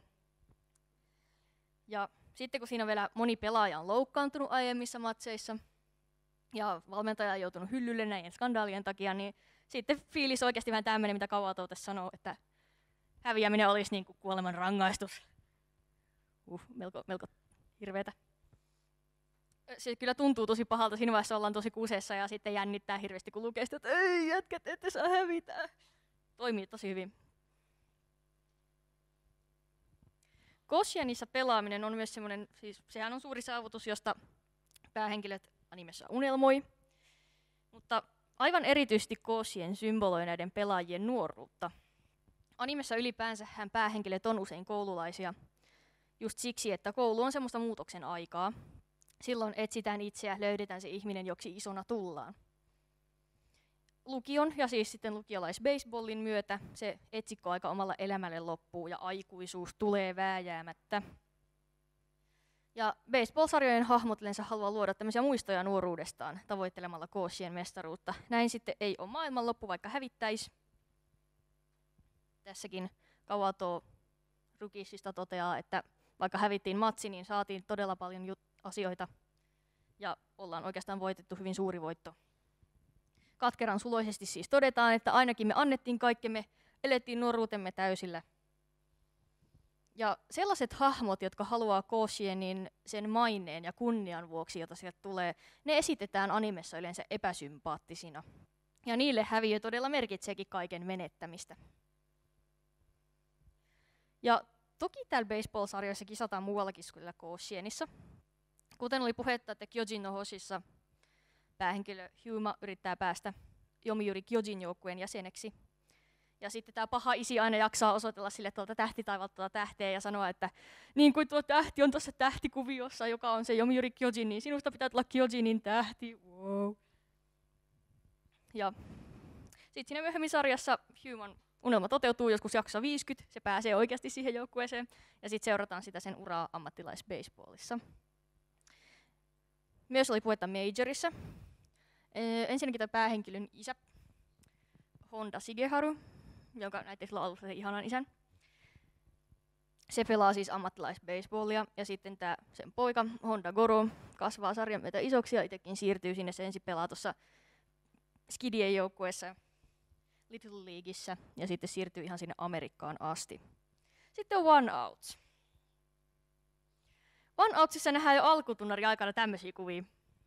Ja sitten kun siinä vielä moni pelaaja on loukkaantunut aiemmissa matseissa, ja valmentaja on joutunut hyllylle näiden skandaalien takia, niin sitten fiilis oikeasti vähän tämmöinen, mitä Kawatoute sanoo, että häviäminen olisi niin kuin kuoleman rangaistus. Melko hirveetä. Se kyllä tuntuu tosi pahalta, siinä vaiheessa ollaan tosi kuseessa ja sitten jännittää hirveästi, kun lukee sitä, että ei jätkät, ette saa hävitä. Toimii tosi hyvin. Kooshienissa pelaaminen on myös semmoinen, siis sehän on suuri saavutus, josta päähenkilöt animessa unelmoi. Mutta aivan erityisesti Kooshien symboloi näiden pelaajien nuoruutta. Animessa ylipäänsä päähenkilöt on usein koululaisia. Just siksi, että koulu on semmoista muutoksen aikaa. Silloin etsitään itseä, löydetään se ihminen, joksi isona tullaan. Lukion ja siis sitten lukiolaisbaseballin myötä se etsikkoaika omalla elämälle loppuu ja aikuisuus tulee vääjäämättä. Ja baseball-sarjojen hahmot yleensä haluaa luoda tämmöisiä muistoja nuoruudestaan tavoittelemalla Kooshien mestaruutta. Näin sitten ei ole maailmanloppu, vaikka hävittäisi. Tässäkin Kawato Rookiesista toteaa, että vaikka hävittiin matsi, niin saatiin todella paljon asioita ja ollaan oikeastaan voitettu hyvin suuri voitto. Katkeran suloisesti siis todetaan, että ainakin me annettiin kaikkemme, elettiin nuoruutemme täysillä. Ja sellaiset hahmot, jotka haluaa Koshienin sen maineen ja kunnian vuoksi, jota sieltä tulee, ne esitetään animessa yleensä epäsympaattisina. Ja niille häviö todella merkitseekin kaiken menettämistä. Ja toki täällä baseball-sarjoissa kisataan muuallakin kuin Koshienissa. Kuten oli puhetta, että Kyojin no Hoshissa päähenkilö Hyuma yrittää päästä Yomiuri Kyojin joukkueen jäseneksi. Ja sitten tämä paha isi aina jaksaa osoitella sille tuolta tähtitaivalta tuota tähteä ja sanoa, että niin kuin tuo tähti on tuossa tähtikuviossa, joka on se Yomiuri Kyojin, niin sinusta pitää tulla Kyojinin tähti. Wow. Ja sitten siinä myöhemmin sarjassa Hyuman unelma toteutuu joskus jaksossa 50, se pääsee oikeasti siihen joukkueeseen, ja sitten seurataan sitä sen uraa ammattilaisbaseballissa. Myös oli puhetta Majorissa. Ensinnäkin tämä päähenkilön isä, Honda Shigeharu, joka näitte silloin alussa sen ihanan isän. Se pelaa siis ammattilaisbaseballia, ja sitten tämä sen poika, Honda Goro, kasvaa sarjan myötä isoksi, ja itsekin siirtyy sinne, se ensin pelaa tuossa Skidien joukkueessa, Little Leagueissä, ja sitten siirtyy ihan sinne Amerikkaan asti. Sitten on One Outs. One Outsissa nähdään jo alkutunnari aikana tämmöisiä kuvia.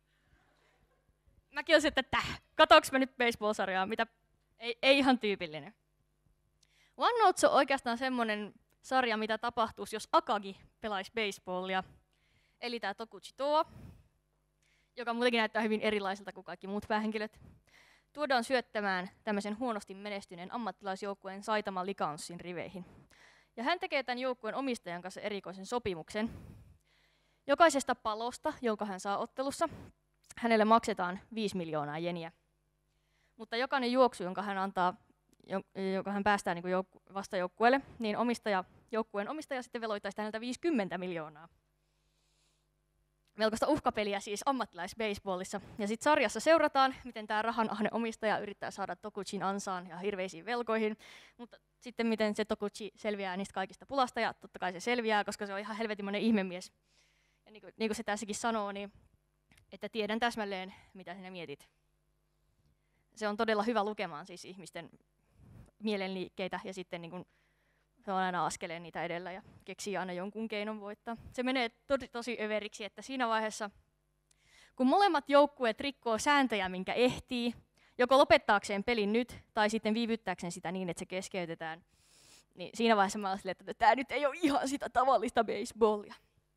Mäkin olisin, että katoinko mä nyt baseball-sarjaa, mitä ei ihan tyypillinen. One Outs on oikeastaan semmoinen sarja, mitä tapahtuisi, jos Akagi pelaisi baseballia. Eli tämä Tokuchi Toa, joka muutenkin näyttää hyvin erilaiselta kuin kaikki muut päähenkilöt. Tuodaan syöttämään tämmöisen huonosti menestyneen ammattilaisjoukkueen Saitama Licanssin riveihin. Ja hän tekee tämän joukkueen omistajan kanssa erikoisen sopimuksen. Jokaisesta palosta, jonka hän saa ottelussa, hänelle maksetaan 5 miljoonaa jeniä. Mutta jokainen juoksu, jonka hän päästää niin vastajoukkueelle, niin joukkueen omistaja sitten veloittaisi häneltä 50 miljoonaa. Melkoista uhkapeliä siis ammattilaisbaseballissa. Ja sitten sarjassa seurataan, miten tämä rahanahne omistaja yrittää saada Tokuchin ansaan ja hirveisiin velkoihin. Mutta sitten miten se Tokuchi selviää niistä kaikista pulasta, ja totta kai se selviää, koska se on ihan helvetimoinen ihmemies. Ja niin kuin se tässäkin sanoo, niin, että tiedän täsmälleen, mitä sinä mietit. Se on todella hyvä lukemaan siis ihmisten mielenliikkeitä, ja sitten niin kuin se on aina askeleen niitä edellä ja keksii aina jonkun keinon voittaa. Se menee tosi överiksi, että siinä vaiheessa, kun molemmat joukkueet rikkoo sääntöjä, minkä ehtii, joko lopettaakseen pelin nyt, tai sitten viivyttääkseen sitä niin, että se keskeytetään, niin siinä vaiheessa mä olin, että tämä nyt ei ole ihan sitä tavallista baseballia.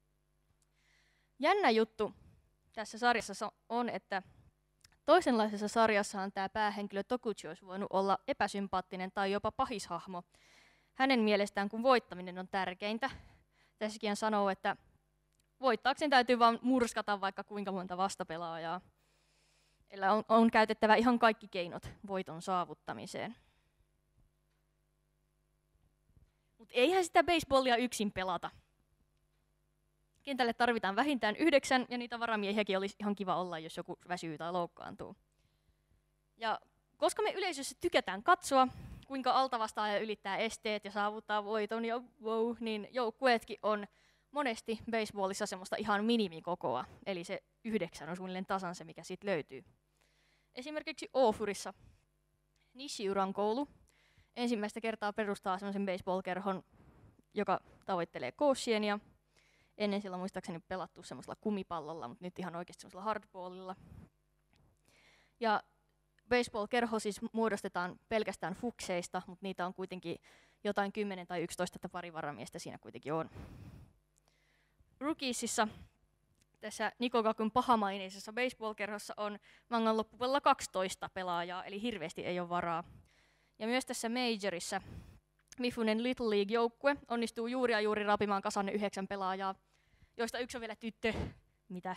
Jännä juttu tässä sarjassa on, että toisenlaisessa sarjassahan tämä päähenkilö Tokuchi olisi voinut olla epäsympaattinen tai jopa pahishahmo. Hänen mielestään, kun voittaminen on tärkeintä. Tässäkin hän sanoo, että voittaakseen täytyy vain murskata vaikka kuinka monta vastapelaajaa. Eli on käytettävä ihan kaikki keinot voiton saavuttamiseen. Mutta eihän sitä baseballia yksin pelata. Kentälle tarvitaan vähintään 9, ja niitä varamiehiäkin olisi ihan kiva olla, jos joku väsyy tai loukkaantuu. Ja koska me yleisössä tykätään katsoa, kuinka altavastaaja ylittää esteet ja saavuttaa voiton, ja wow, niin joukkueetkin on monesti baseballissa semmoista ihan minimikokoa. Eli se 9 on suunnilleen tasan se, mikä siitä löytyy. Esimerkiksi Ofurissa Nishiuran koulu ensimmäistä kertaa perustaa semmoisen baseball-kerhon, joka tavoittelee Koshienia. Ennen sillä muistaakseni pelattu semmoisella kumipallolla, mutta nyt ihan oikeasti semmoisella hardballilla. Ja baseball-kerho siis muodostetaan pelkästään fukseista, mutta niitä on kuitenkin jotain 10 tai 11, että pari varamiestä siinä kuitenkin on. Rookiesissa, tässä Nikogakun pahamaineisessa baseball-kerhossa on mangan loppupuolella 12 pelaajaa, eli hirveästi ei ole varaa. Ja myös tässä Majorissa Mifunen Little League-joukkue onnistuu juuri ja juuri rapimaan kasan 9 pelaajaa, joista yksi on vielä tyttö. Mitä?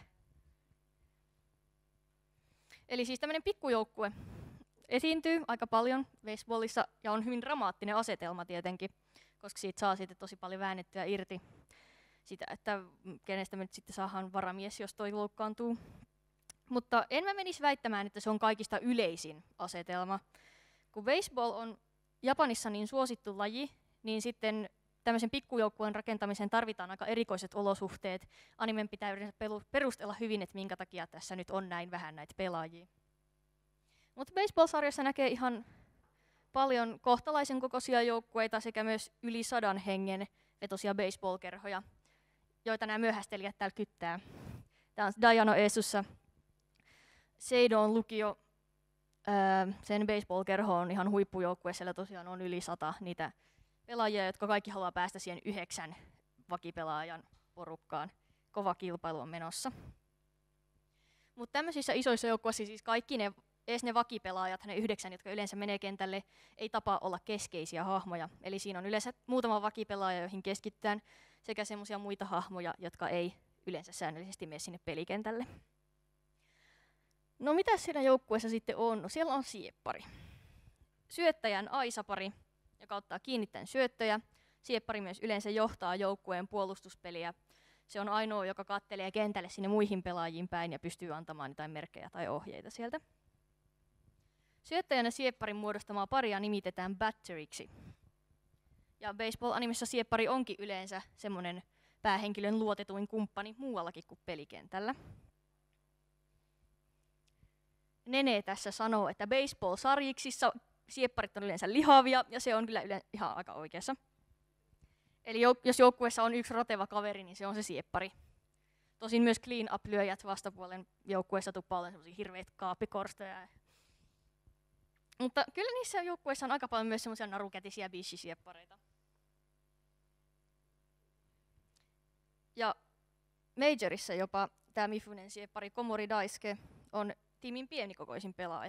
Eli siis tämmöinen pikkujoukkue esiintyy aika paljon baseballissa ja on hyvin dramaattinen asetelma tietenkin, koska siitä saa sitten tosi paljon väännettyä irti sitä, että kenestä me nyt sitten saadaan varamies, jos toi loukkaantuu. Mutta en mä menisi väittämään, että se on kaikista yleisin asetelma. Kun baseball on Japanissa niin suosittu laji, niin sitten tämmöisen pikkujoukkueen rakentamiseen tarvitaan aika erikoiset olosuhteet. Animen pitää yleensä perustella hyvin, että minkä takia tässä nyt on näin vähän näitä pelaajia. Mutta baseball-sarjassa näkee ihan paljon kohtalaisen kokoisia joukkueita sekä myös yli 100 hengen vetosia baseball-kerhoja, joita nämä myöhästelijät täällä kyttää. Tämä on Diano Esussa. Seidon lukio, sen baseball-kerho on ihan huippujoukkue, siellä tosiaan on yli 100 niitä pelaajia, jotka kaikki haluaa päästä siihen 9 vakipelaajan porukkaan. Kova kilpailu on menossa. Mutta tämmöisissä isoissa joukkueissa siis kaikki edes ne vakipelaajat, ne 9, jotka yleensä menee kentälle, ei tapa olla keskeisiä hahmoja. Eli siinä on yleensä muutama vakipelaaja, joihin keskitytään, sekä semmoisia muita hahmoja, jotka ei yleensä säännöllisesti mene sinne pelikentälle. No mitä siinä joukkueessa sitten on? No siellä on sieppari. Syöttäjän aisapari, joka ottaa kiinni tämän syöttöjä. Sieppari myös yleensä johtaa joukkueen puolustuspeliä. Se on ainoa, joka kattelee kentälle sinne muihin pelaajiin päin ja pystyy antamaan jotain merkkejä tai ohjeita sieltä. Syöttäjän ja siepparin muodostamaa paria nimitetään batteriksi. Ja baseball-animessa sieppari onkin yleensä semmoinen päähenkilön luotetuin kumppani muuallakin kuin pelikentällä. Nene tässä sanoo, että baseball-sarjiksissa siepparit on yleensä lihavia, ja se on kyllä ihan aika oikeassa. Eli jos joukkueessa on yksi roteva kaveri, niin se on se sieppari. Tosin myös clean up-lyöjät vastapuolen joukkueessa tuppaa olemaan semmoisia hirveitä kaappikorstoja. Mutta kyllä niissä joukkueissa on aika paljon myös semmoisia narukätisiä bishi-sieppareita. Ja Majorissa jopa tämä Mifunen sieppari Komori Daisuke on tiimin pienikokoisin pelaaja.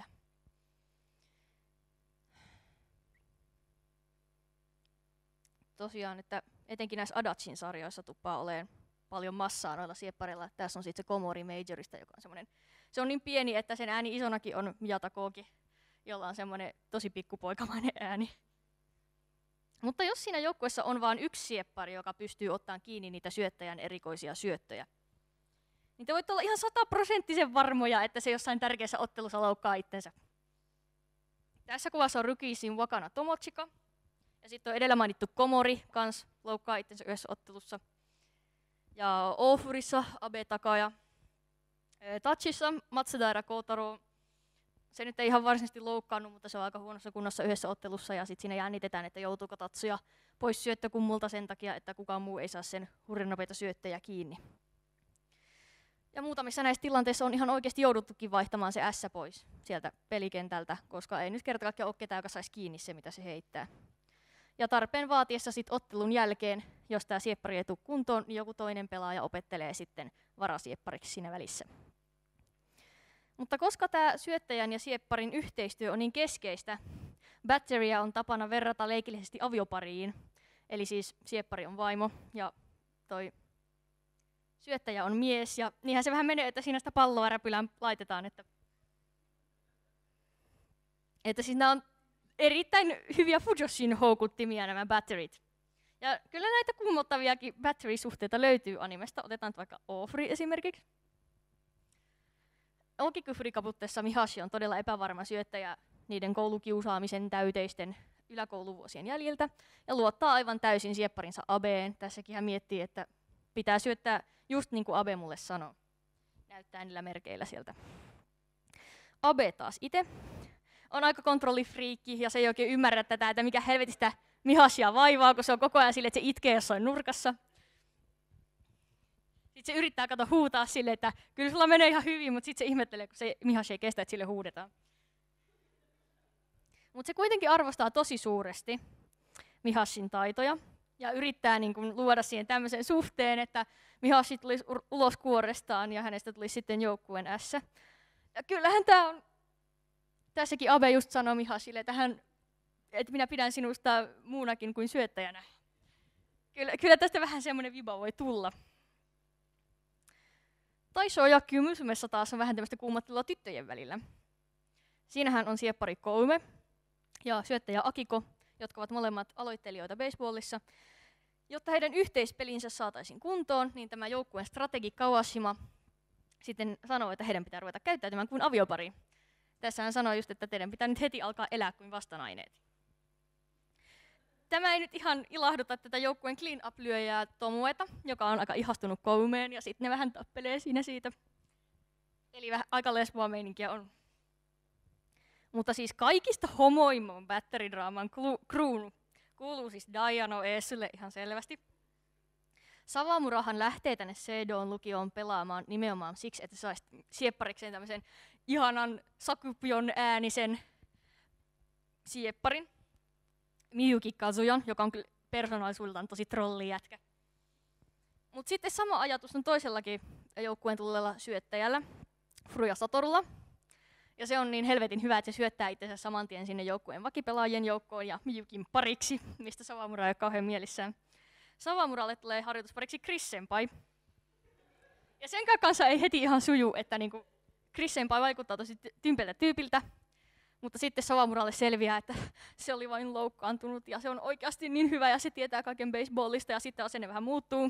Tosiaan, että etenkin näissä Adachin sarjoissa tuppaa olemaan paljon massaa noilla sieppareilla. Tässä on sitten se Komori Majorista, joka on semmoinen, se on niin pieni, että sen ääni isonakin on Miyata-Koki, jolla on semmoinen tosi pikkupoikamainen ääni. Mutta jos siinä joukkueessa on vain yksi sieppari, joka pystyy ottamaan kiinni niitä syöttäjän erikoisia syöttöjä, niin te voitte olla ihan 100% varmoja, että se jossain tärkeässä ottelussa loukkaa itsensä. Tässä kuvassa on Rykisin Wakana Tomochika, ja sitten on edellä mainittu Komori, kans loukkaa itsensä yhdessä ottelussa. Ja Ofurissa Abe Takaya. Tachissa Matsudaira Kotaro. Se nyt ei ihan varsinaisesti loukkaannut, mutta se on aika huonossa kunnossa yhdessä ottelussa, ja sitten siinä jännitetään, että joutuuko Tatsuya pois syöttökummulta sen takia, että kukaan muu ei saa sen hurjan nopeita syöttejä kiinni. Ja muutamissa näissä tilanteissa on ihan oikeasti jouduttukin vaihtamaan se S pois sieltä pelikentältä, koska ei nyt kerta kaikkiaan ole ketään, joka saisi kiinni se, mitä se heittää. Ja tarpeen vaatiessa sit ottelun jälkeen, jos tämä sieppari ei tule kuntoon, niin joku toinen pelaaja opettelee sitten varasieppariksi siinä välissä. Mutta koska tämä syöttäjän ja siepparin yhteistyö on niin keskeistä, batteria on tapana verrata leikillisesti aviopariin. Eli siis sieppari on vaimo ja toi syöttäjä on mies. Ja niinhän se vähän menee, että siinä sitä palloa räpylään laitetaan. Että siis nämä on erittäin hyviä Fujoshin houkuttimia nämä batterit. Ja kyllä näitä kuumottaviakin battery-suhteita löytyy animesta. Otetaan vaikka Ofuri esimerkiksi. Okikufuri-kaputteessa Mihashi on todella epävarma syöttäjä niiden koulukiusaamisen täyteisten yläkouluvuosien jäljiltä ja luottaa aivan täysin siepparinsa Abeen. Tässäkin hän miettii, että pitää syöttää just niin kuin Abe mulle sanoo. Näyttää niillä merkeillä sieltä. Abe taas itse on aika kontrollifriikki ja se ei oikein ymmärrä tätä, että mikä helvetistä Mihashia vaivaa, kun se on koko ajan silleen, että se itkee jossain nurkassa. Sitten se yrittää huutaa sille, että kyllä sulla menee ihan hyvin, mutta sitten se ihmettelee, kun se Mihashi ei kestä, että sille huudetaan. Mutta se kuitenkin arvostaa tosi suuresti Mihashin taitoja ja yrittää niin kun luoda siihen tämmöisen suhteen, että Mihashi tulisi ulos kuorestaan ja hänestä tulisi sitten joukkueen ässä. Ja kyllähän tämä on, tässäkin Abe just sanoo Mihashille, että minä pidän sinusta muunakin kuin syöttäjänä. Kyllä tästä vähän semmoinen viba voi tulla. Taisho ja Kymusumessa taas on vähän tämmöistä kuumottelua tyttöjen välillä. Siinähän on sieppari Koume ja syöttäjä Akiko, jotka ovat molemmat aloittelijoita baseballissa. Jotta heidän yhteispelinsä saataisiin kuntoon, niin tämä joukkueen strategi Kawashima sitten sanoo, että heidän pitää ruveta käyttäytymään kuin aviopari. Tässä hän sanoi just, että teidän pitää nyt heti alkaa elää kuin vastanaineet. Tämä ei nyt ihan ilahduta tätä joukkueen clean up-lyöjää Tomueta, joka on aika ihastunut Koumeen, ja sitten ne vähän tappelee siinä siitä. Eli vähän aika lesboa meininkiä on. Mutta siis kaikista homoimman batteridraaman kruunu kuuluu siis Diano Esulle ihan selvästi. Sawamurahan lähtee tänne Seidon lukioon pelaamaan nimenomaan siksi, että saisi siepparikseen tämmöisen ihanan Sakupion äänisen siepparin. Miyuki Kazuyon, joka on kyllä persoonallisuudeltaan tosi trollijätkä. Mutta sitten sama ajatus on toisellakin joukkueen tulleella syöttäjällä, Furuya Satorulla. Ja se on niin helvetin hyvä, että se syöttää itsensä saman tien sinne joukkueen vakipelaajien joukkoon ja Miyukin pariksi, mistä Sawamura ei ole kauhean mielissään. Sawamuralle tulee harjoituspariksi Chris Senpai. Ja sen kanssa ei heti ihan suju, että niinku Chris Senpai vaikuttaa tosi tympeltä tyypiltä, mutta sitten Sawamuralle selviää, että se oli vain loukkaantunut ja se on oikeasti niin hyvä ja se tietää kaiken baseballista ja sitten asenne vähän muuttuu.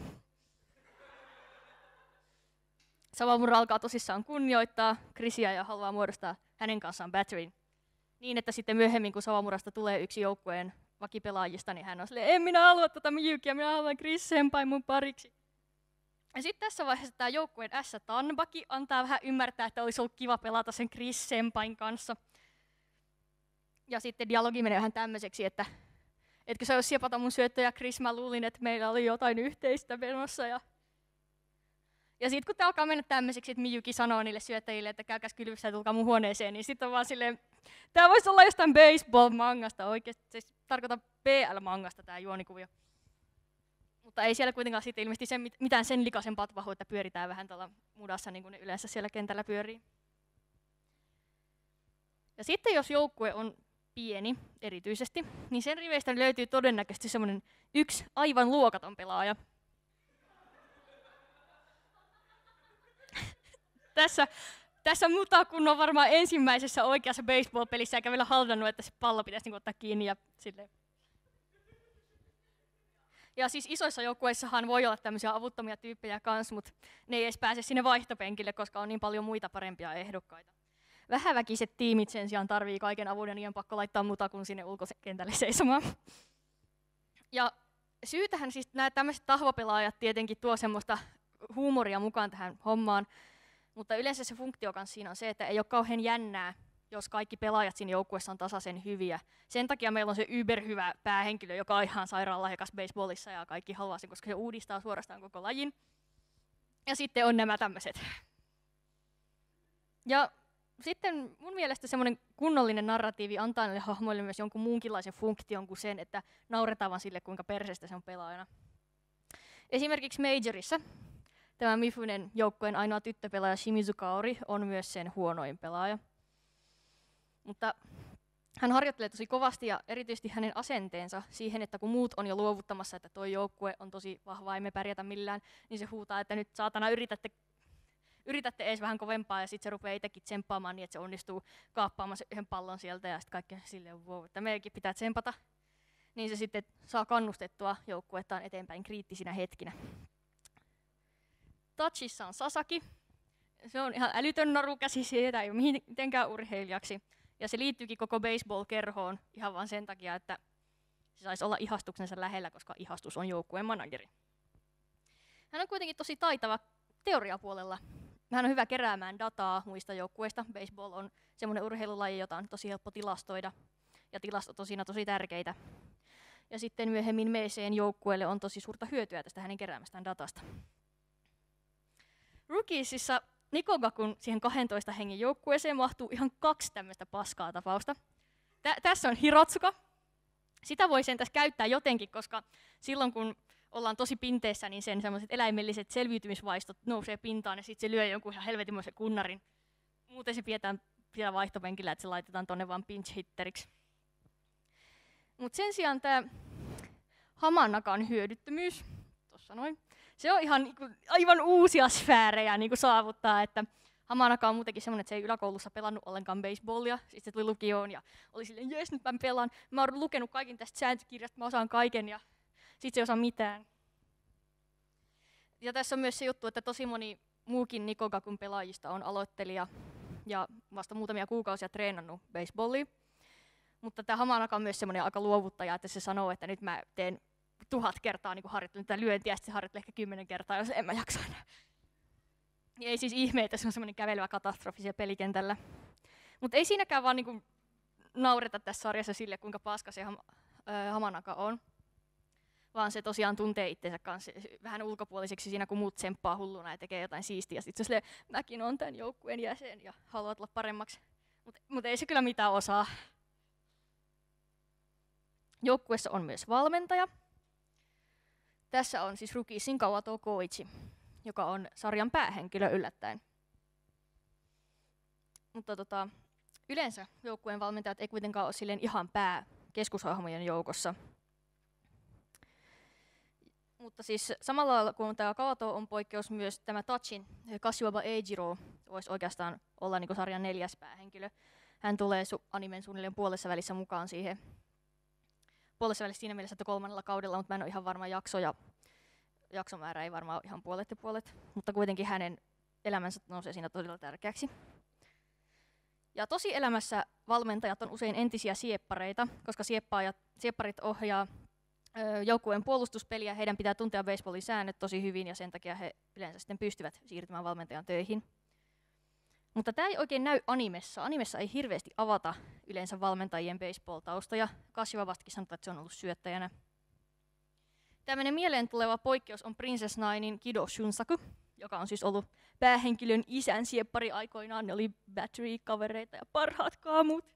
Sawamura alkaa tosissaan kunnioittaa Chrisiä ja haluaa muodostaa hänen kanssaan batteryn. Niin, että sitten myöhemmin, kun Sawamurasta tulee yksi joukkueen vakipelaajista, niin hän on silleen, en minä halua Miyukia, minä haluan Chris Senpai mun pariksi. Ja sitten tässä vaiheessa tämä joukkueen S Tanbaki antaa vähän ymmärtää, että olisi ollut kiva pelata sen Chris Senpain kanssa. Ja sitten dialogi menee vähän tämmöiseksi, että etkö sä olisi siepata mun syöttöjä, Chris, mä luulin, että meillä oli jotain yhteistä menossa. Ja sitten kun tämä alkaa mennä tämmöiseksi, että Miyuki sanoo niille syöttäjille, että käykääs kylvyssä ja tulkaa mun huoneeseen, niin sitten on vaan silleen, tämä voisi olla jostain baseball-mangasta oikeasti, siis tarkoitan BL-mangasta tämä juonikuvio. Mutta ei siellä kuitenkaan sitten ilmeisesti mitään sen likaisempaa tapahdu, että pyöritään vähän tuolla mudassa, niin kuin ne yleensä siellä kentällä pyörii. Ja sitten jos joukkue on pieni erityisesti, niin sen riveistä löytyy todennäköisesti semmoinen yksi aivan luokaton pelaaja. Tässä Mutaku on varmaan ensimmäisessä oikeassa baseball-pelissä, eikä vielä haldannut, että se pallo pitäisi ottaa kiinni ja silleen. Ja siis isoissa joukkueissahan voi olla tämmöisiä avuttomia tyyppejä kanssa, mutta ne ei edes pääse sinne vaihtopenkille, koska on niin paljon muita parempia ehdokkaita. Vähäväkiset tiimit sen sijaan tarvii kaiken avun ja niin on pakko laittaa Mutakun sinne ulkokentälle seisomaan. Ja syytähän siis nämä tämmöiset tahvopelaajat tietenkin tuo semmoista huumoria mukaan tähän hommaan, mutta yleensä se funktio kanssa siinä on se, että ei ole kauhean jännää, jos kaikki pelaajat siinä joukkueessa on tasaisen hyviä. Sen takia meillä on se yberhyvä päähenkilö, joka on ihan sairaan lahjakas baseballissa ja kaikki haluaa sen, koska se uudistaa suorastaan koko lajin. Ja sitten on nämä tämmöiset. Ja sitten mun mielestä semmoinen kunnollinen narratiivi antaa näille hahmoille myös jonkun muunkinlaisen funktion kuin sen, että nauretaan vaan sille, kuinka perseestä se on pelaajana. Esimerkiksi Majorissa tämä Mifunen joukkueen ainoa tyttöpelaaja Shimizu Kaori on myös sen huonoin pelaaja. Mutta hän harjoittelee tosi kovasti ja erityisesti hänen asenteensa siihen, että kun muut on jo luovuttamassa, että tuo joukkue on tosi vahva, emme pärjätä millään, niin se huutaa, että nyt saatana yritätte edes vähän kovempaa ja sitten se rupeaa itsekin tsemppaamaan niin, että se onnistuu kaappaamaan se yhden pallon sieltä ja sitten kaikki silleen, wow, että meidänkin pitää tsempata. Niin se sitten saa kannustettua joukkuettaan eteenpäin kriittisinä hetkinä. Touchissa on Sasaki. Se on ihan älytön narukäsi, siitä ei ole mitenkään urheilijaksi. Ja se liittyykin koko baseball-kerhoon ihan vain sen takia, että se saisi olla ihastuksensa lähellä, koska ihastus on joukkueen manageri. Hän on kuitenkin tosi taitava teoriapuolella. Hän on hyvä keräämään dataa muista joukkueista. Baseball on semmoinen urheilulaji, jota on tosi helppo tilastoida. Ja tilastot on siinä tosi tärkeitä. Ja sitten myöhemmin Meeseen joukkueelle on tosi suurta hyötyä tästä hänen keräämästään datasta. Rookiesissa Nikogakun siihen 12 hengen joukkueeseen mahtuu ihan 2 tämmöistä paskaa tapausta. Tässä on Hirotsuka. Sitä voi sen tässä käyttää jotenkin, koska silloin kun ollaan tosi pinteessä, niin sen semmoiset eläimelliset selviytymisvaistot nousee pintaan ja sitten se lyö jonkun ihan helvetimoisen kunnarin. Muuten se pidetään siellä vaihtopenkillä, että se laitetaan tonne vaan pinch hitteriksi. Mutta sen sijaan tämä Hamanakan hyödyttömyys, tuossa noin, se on ihan aivan uusia sfäärejä saavuttaa, että Hamanaka on muutenkin semmoinen, että se ei yläkoulussa pelannut ollenkaan baseballia. Sitten se tuli lukioon ja oli silleen, jes, nyt mä pelaan. Mä oon lukenut kaiken tästä sääntökirjasta, mä osaan kaiken ja sitten se ei osaa mitään. Ja tässä on myös se juttu, että tosi moni muukin Nikogakun pelaajista on aloittelija ja vasta muutamia kuukausia treenannut baseballia. Mutta tämä Hamanaka on myös semmoinen aika luovuttaja, että se sanoo, että nyt mä teen 1000 kertaa harjoittelun tätä lyöntiä, ja sitten se harjoittelee ehkä 10 kertaa, jos en mä jaksa enää. Niin ei siis ihme, että se on semmoinen kävelevä katastrofi siellä pelikentällä. Mutta ei siinäkään vaan naureta tässä sarjassa sille, kuinka paska se Hamanaka on. vaan se tosiaan tuntee itsensä kanssa vähän ulkopuoliseksi siinä, kun muut tsemppaa hulluna ja tekee jotain siistiä. Sitten se silleen, mäkin on tämän joukkueen jäsen ja haluat olla paremmaksi, mutta ei se kyllä mitään osaa. Joukkueessa on myös valmentaja. Tässä on siis Rukiesin Kawato Koichi, joka on sarjan päähenkilö yllättäen. Mutta yleensä joukkueen valmentajat ei kuitenkaan ole silleen ihan keskushahmojen joukossa. Mutta siis samalla lailla kuin tämä Kawato on poikkeus, myös tämä Tachin Kashiwaba Eijiro voisi oikeastaan olla niin kuin sarjan 4. päähenkilö. Hän tulee animen suunnilleen puolessa välissä mukaan siihen. Puolessa välissä siinä mielessä, että 3. kaudella, mutta mä en ole ihan varma jaksomäärä ei varmaan ole ihan puolet ja puolet, mutta kuitenkin hänen elämänsä nousee siinä todella tärkeäksi. Ja tosielämässä valmentajat on usein entisiä sieppareita, koska siepparit ohjaa joukkueen puolustuspeliä, heidän pitää tuntea baseballin säännöt tosi hyvin ja sen takia he yleensä sitten pystyvät siirtymään valmentajan töihin. Mutta tämä ei oikein näy animessa. Animessa ei hirveästi avata yleensä valmentajien baseball-taustoja. Kashiwabastakin sanotaan, että se on ollut syöttäjänä. Tällainen mieleen tuleva poikkeus on Princess Ninein Kido Shunsaku, joka on siis ollut päähenkilön isän sieppari aikoinaan. Ne oli battery-kavereita ja parhaat kaamut.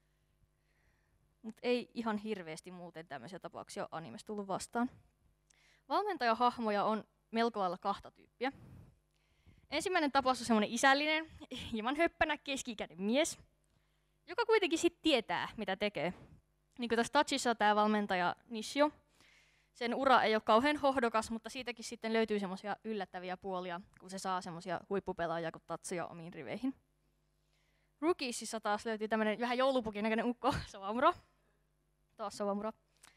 Mutta ei ihan hirveästi muuten tämmöisiä tapauksia ole animessa tullut vastaan. Valmentajahahmoja on melko lailla 2 tyyppiä. Ensimmäinen tapaus on semmoinen isällinen, hieman höppänä keski-ikäinen mies, joka kuitenkin sitten tietää, mitä tekee. Niin kuin tässä Tachissa tämä valmentaja Nishio. Sen ura ei ole kauhean hohdokas, mutta siitäkin sitten löytyy semmoisia yllättäviä puolia, kun se saa semmoisia huippupelaajia kuin Tatsuya omiin riveihin. Rukiesissa taas löytyy tämmöinen vähän joulupukin näköinen ukko, Sawamura. Taas Sawamura.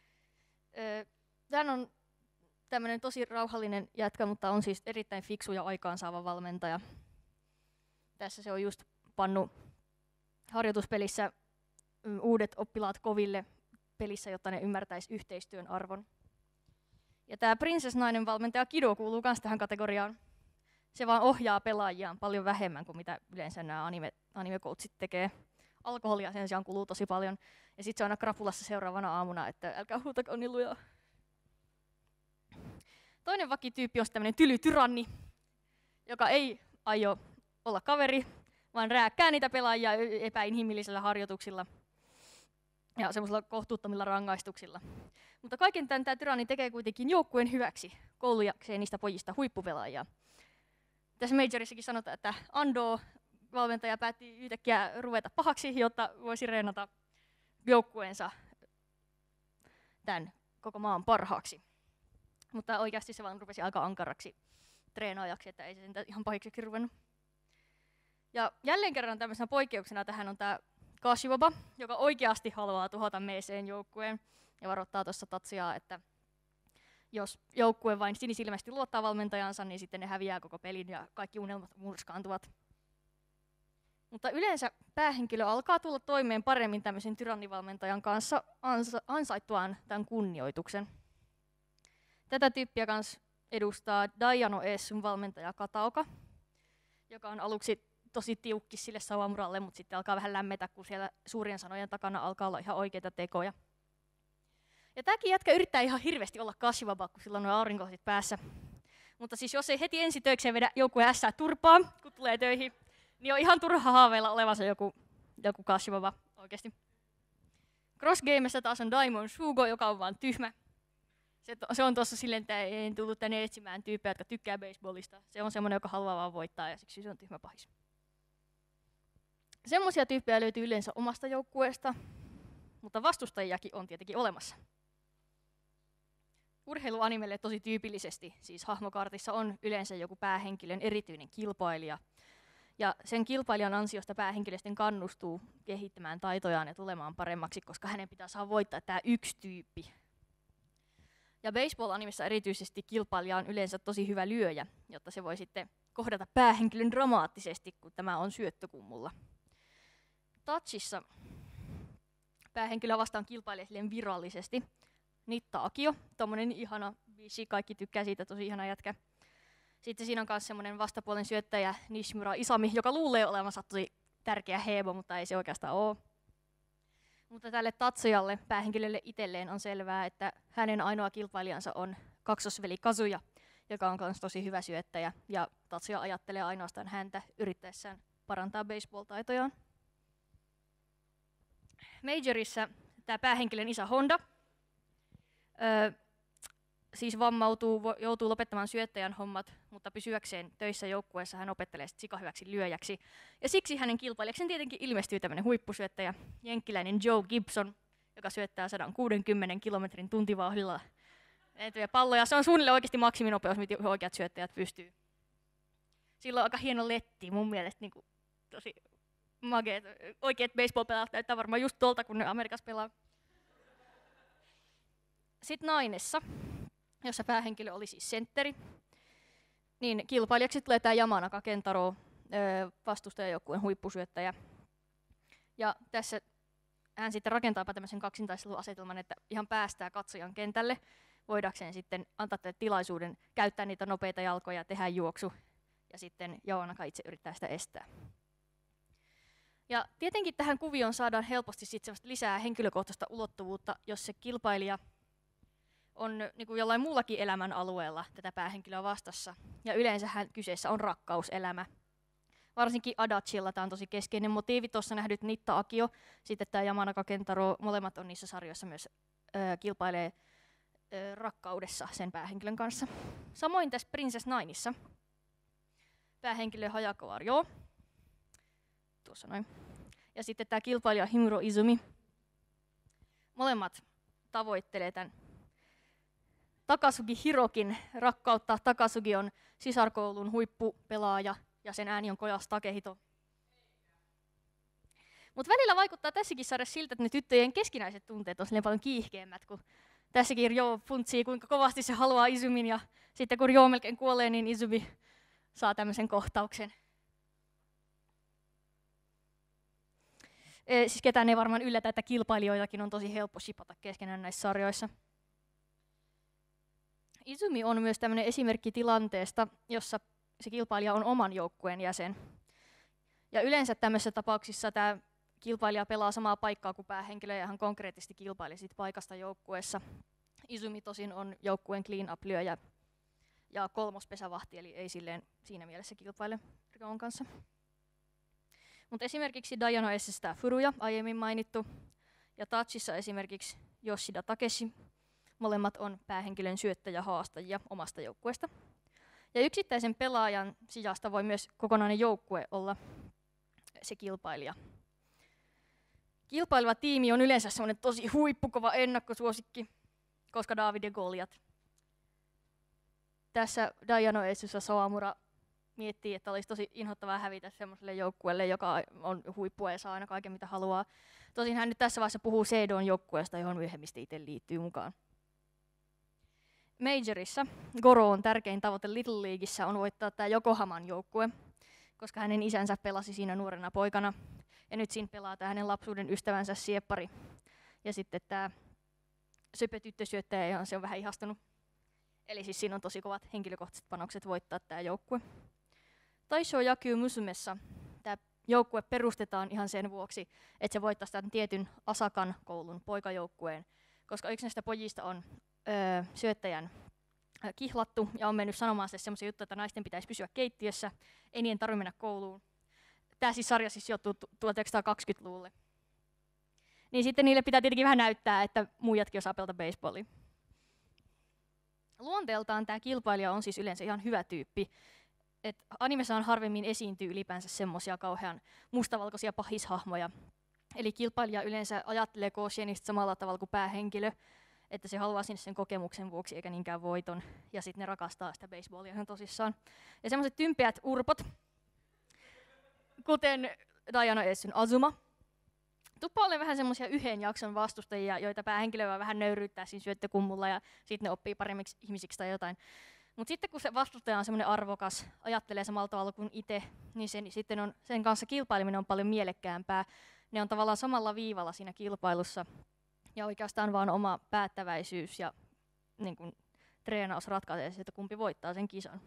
Hän on tämmöinen tosi rauhallinen jätkä, mutta on siis erittäin fiksu ja aikaansaava valmentaja. Tässä se on just pannut harjoituspelissä uudet oppilaat koville pelissä, jotta ne ymmärtäisi yhteistyön arvon. Ja tämä Princess Nainen valmentaja Kido kuuluu myös tähän kategoriaan. Se vaan ohjaa pelaajiaan paljon vähemmän kuin mitä yleensä nämä anime-coachit tekee. Alkoholia sen sijaan kuluu tosi paljon. Ja sitten se on aina krapulassa seuraavana aamuna, että älkää huutakaa niin lujaa. Toinen vakityyppi on tämmöinen tylytyranni, joka ei aio olla kaveri, vaan rääkkää niitä pelaajia epäinhimillisillä harjoituksilla ja semmoisilla kohtuuttomilla rangaistuksilla. Mutta kaiken tämän tämä tyranni tekee kuitenkin joukkueen hyväksi koulujakseen niistä pojista huippupelaajia. Tässä Majorissakin sanotaan, että Ando valmentaja päätti yhtäkkiä ruveta pahaksi, jotta voisi reenata joukkueensa tämän koko maan parhaaksi. Mutta oikeasti se vaan rupesi aika ankaraksi treenaajaksi, että ei se sen ihan pahiksi ruvennut. Ja jälleen kerran tämmöisenä poikkeuksena tähän on tämä Kashiwaba, joka oikeasti haluaa tuhota meeseen joukkueen ja varoittaa tuossa Tatsuyaa, että jos joukkue vain sinisilmäisesti luottaa valmentajansa, niin sitten ne häviää koko pelin ja kaikki unelmat murskaantuvat. Mutta yleensä päähenkilö alkaa tulla toimeen paremmin tämmöisen tyrannivalmentajan kanssa ansaittuaan tämän kunnioituksen. Tätä tyyppiä kanssa edustaa Daiano Essun valmentaja Kataoka, joka on aluksi tosi tiukki sille Sawamuralle, mutta sitten alkaa vähän lämmetä, kun siellä suurien sanojen takana alkaa olla ihan oikeita tekoja. Ja tämäkin jätkä yrittää ihan hirveästi olla Kashiwaba, kun sillä on nuo aurinkoiset päässä. Mutta siis jos ei heti ensi töikseen vedä joukkueen ässää turpaa, kun tulee töihin, niin on ihan turha haaveilla olevansa joku Kashiwaba oikeasti. Crossgamessa taas on Daimon Shugo, joka on vaan tyhmä. Se on tuossa silleen, että ei tullut tänne etsimään tyyppejä, jotka tykkää baseballista. Se on semmoinen, joka haluaa vaan voittaa ja siksi se on tyhmä pahis. Semmoisia tyyppejä löytyy yleensä omasta joukkueesta, mutta vastustajiakin on tietenkin olemassa. Urheiluanimelle tosi tyypillisesti, siis hahmokartissa on yleensä joku päähenkilön erityinen kilpailija. Ja sen kilpailijan ansiosta päähenkilö sitten kannustuu kehittämään taitojaan ja tulemaan paremmaksi, koska hänen pitää saada voittaa tämä yksi tyyppi. Ja baseball-animessa erityisesti kilpailija on yleensä tosi hyvä lyöjä, jotta se voi sitten kohdata päähenkilön dramaattisesti, kun tämä on syöttökummulla. Tachissa päähenkilö vastaan kilpailee virallisesti. Nitta Akio, tommonen ihana biisi, kaikki tykkää siitä, tosi ihana jätkä. Sitten siinä on myös semmoinen vastapuolen syöttäjä Nishimura Isami, joka luulee olevansa tosi tärkeä hebo, mutta ei se oikeastaan ole. Mutta tälle Tatsuyalle, päähenkilölle itselleen, on selvää, että hänen ainoa kilpailijansa on kaksosveli Kazuya, joka on myös tosi hyvä syöttäjä, ja Tatsuya ajattelee ainoastaan häntä yrittäessään parantaa baseball-taitojaan. Majorissa tämä päähenkilön isä Honda siis vammautuu, joutuu lopettamaan syöttäjän hommat, mutta pysyäkseen töissä joukkueessa hän opettelee sikahyväksi lyöjäksi. Ja siksi hänen kilpailijakseen tietenkin ilmestyy tämmöinen huippusyöttäjä, jenkkiläinen Joe Gibson, joka syöttää 160 kilometrin tuntivauhdilla palloja. Se on suunnilleen oikeasti maksiminopeus, mitä oikeat syöttäjät pystyy. Sillä on aika hieno letti, mun mielestä niin kuin, tosi mageet. Oikeat baseball-pelaajat näyttää varmaan just tuolta, kun ne Amerikassa pelaa. Sitten Nainessa, jossa päähenkilö oli siis sentteri, niin kilpailijaksi tulee tämä Yamanaka Kentaro, vastustajajoukkueen huippusyöttäjä. Ja tässä hän sitten rakentaapa tämmöisen kaksintaisteluasetelman, että ihan päästää katsojan kentälle, voidakseen sitten antaa tilaisuuden käyttää niitä nopeita jalkoja, tehdä juoksu, ja sitten Yamanaka itse yrittää sitä estää. Ja tietenkin tähän kuvioon saadaan helposti sitten lisää henkilökohtaista ulottuvuutta, jos se kilpailija on niin kuin jollain muullakin elämän alueella tätä päähenkilöä vastassa. Ja yleensähän kyseessä on rakkauselämä. Varsinkin Adachilla tämä on tosi keskeinen motiivi. Tuossa nähdyt Nitta Akio, sitten tämä Yamanaka Kentaro, molemmat on niissä sarjoissa myös kilpailee rakkaudessa sen päähenkilön kanssa. Samoin tässä Princess Nineissa päähenkilö Hayako Ryo, tuossa noin, ja sitten tämä kilpailija Himuro Izumi. Molemmat tavoittelee tämän Takasugi Hirokin rakkautta. Takasugi on sisarkoulun huippupelaaja ja sen ääni on Kojas Takehito. Mutta välillä vaikuttaa tässäkin sarjassa siltä, että ne tyttöjen keskinäiset tunteet on paljon kiihkeämmät, kun tässäkin Ryo funtsii, kuinka kovasti se haluaa Izumin, ja sitten kun Ryo melkein kuolee, niin Izumi saa tämmöisen kohtauksen. Siis ketään ei varmaan yllätä, että kilpailijoitakin on tosi helppo shipata keskenään näissä sarjoissa. Izumi on myös tämmöinen esimerkki tilanteesta, jossa se kilpailija on oman joukkueen jäsen. Ja yleensä tämmöisissä tapauksissa tämä kilpailija pelaa samaa paikkaa kuin päähenkilö, ja hän konkreettisesti kilpailee siitä paikasta joukkueessa. Izumi tosin on joukkueen clean-up-lyöjä ja kolmospesävahti, eli ei silleen siinä mielessä kilpaile Ryon kanssa. Mutta esimerkiksi Diana S:stä Furuya, aiemmin mainittu, ja Tachissa esimerkiksi Yoshida Takeshi. Molemmat on päähenkilön syöttäjähaastajia omasta joukkueesta. Ja yksittäisen pelaajan sijasta voi myös kokonainen joukkue olla se kilpailija. Kilpaileva tiimi on yleensä semmoinen tosi huippukova ennakkosuosikki, koska David ja Goliat. Tässä Diana Essussa Sawamura miettii, että olisi tosi inhottavaa hävitä semmoiselle joukkueelle, joka on huippua ja saa aina kaiken mitä haluaa. Tosin hän nyt tässä vaiheessa puhuu Seidon joukkueesta, johon myöhemmin itse liittyy mukaan. Majorissa Goro on tärkein tavoite Little Leagueissä on voittaa tämä Yokohaman joukkue, koska hänen isänsä pelasi siinä nuorena poikana. Ja nyt siinä pelaa tämä hänen lapsuuden ystävänsä Sieppari. Ja sitten tämä söpö tyttösyöttäjä, johon se on vähän ihastunut. Eli siis siinä on tosi kovat henkilökohtaiset panokset voittaa tämä joukkue. Taisho Yaku Musumessa tämä joukkue perustetaan ihan sen vuoksi, että se voittaisi tämän tietyn Asakan koulun poikajoukkueen, koska yksi näistä pojista on syöttäjän kihlattu ja on mennyt sanomaan sille semmoisia juttuja, että naisten pitäisi pysyä keittiössä, ei niiden tarvitse mennä kouluun. Tämä siis sarja siis sijoittuu 1920-luvulle. Niin sitten niille pitää tietenkin vähän näyttää, että muijatkin osaa pelata baseballia. Luonteeltaan tämä kilpailija on siis yleensä ihan hyvä tyyppi. Animessahan harvemmin esiintyy ylipäänsä semmoisia kauhean mustavalkoisia pahishahmoja. Eli kilpailija yleensä ajattelee Kooshienista samalla tavalla kuin päähenkilö, että se haluaa sinne sen kokemuksen vuoksi eikä niinkään voiton. Ja sitten ne rakastaa sitä baseballia ihan tosissaan. Ja semmoiset tympeät urpot, kuten Diana Essun Azuma, tuppaa olemaan vähän semmoisia yhden jakson vastustajia, joita päähenkilö vähän nöyryyttää siinä syöttökummulla ja sitten ne oppii paremmiksi ihmisiksi tai jotain. Mutta sitten kun se vastustaja on semmoinen arvokas, ajattelee samalla tavalla kuin itse, niin sitten sen kanssa kilpaileminen on paljon mielekkäämpää. Ne on tavallaan samalla viivalla siinä kilpailussa. Ja oikeastaan vaan oma päättäväisyys ja niin kun, treenaus ratkaisee, että kumpi voittaa sen kisan.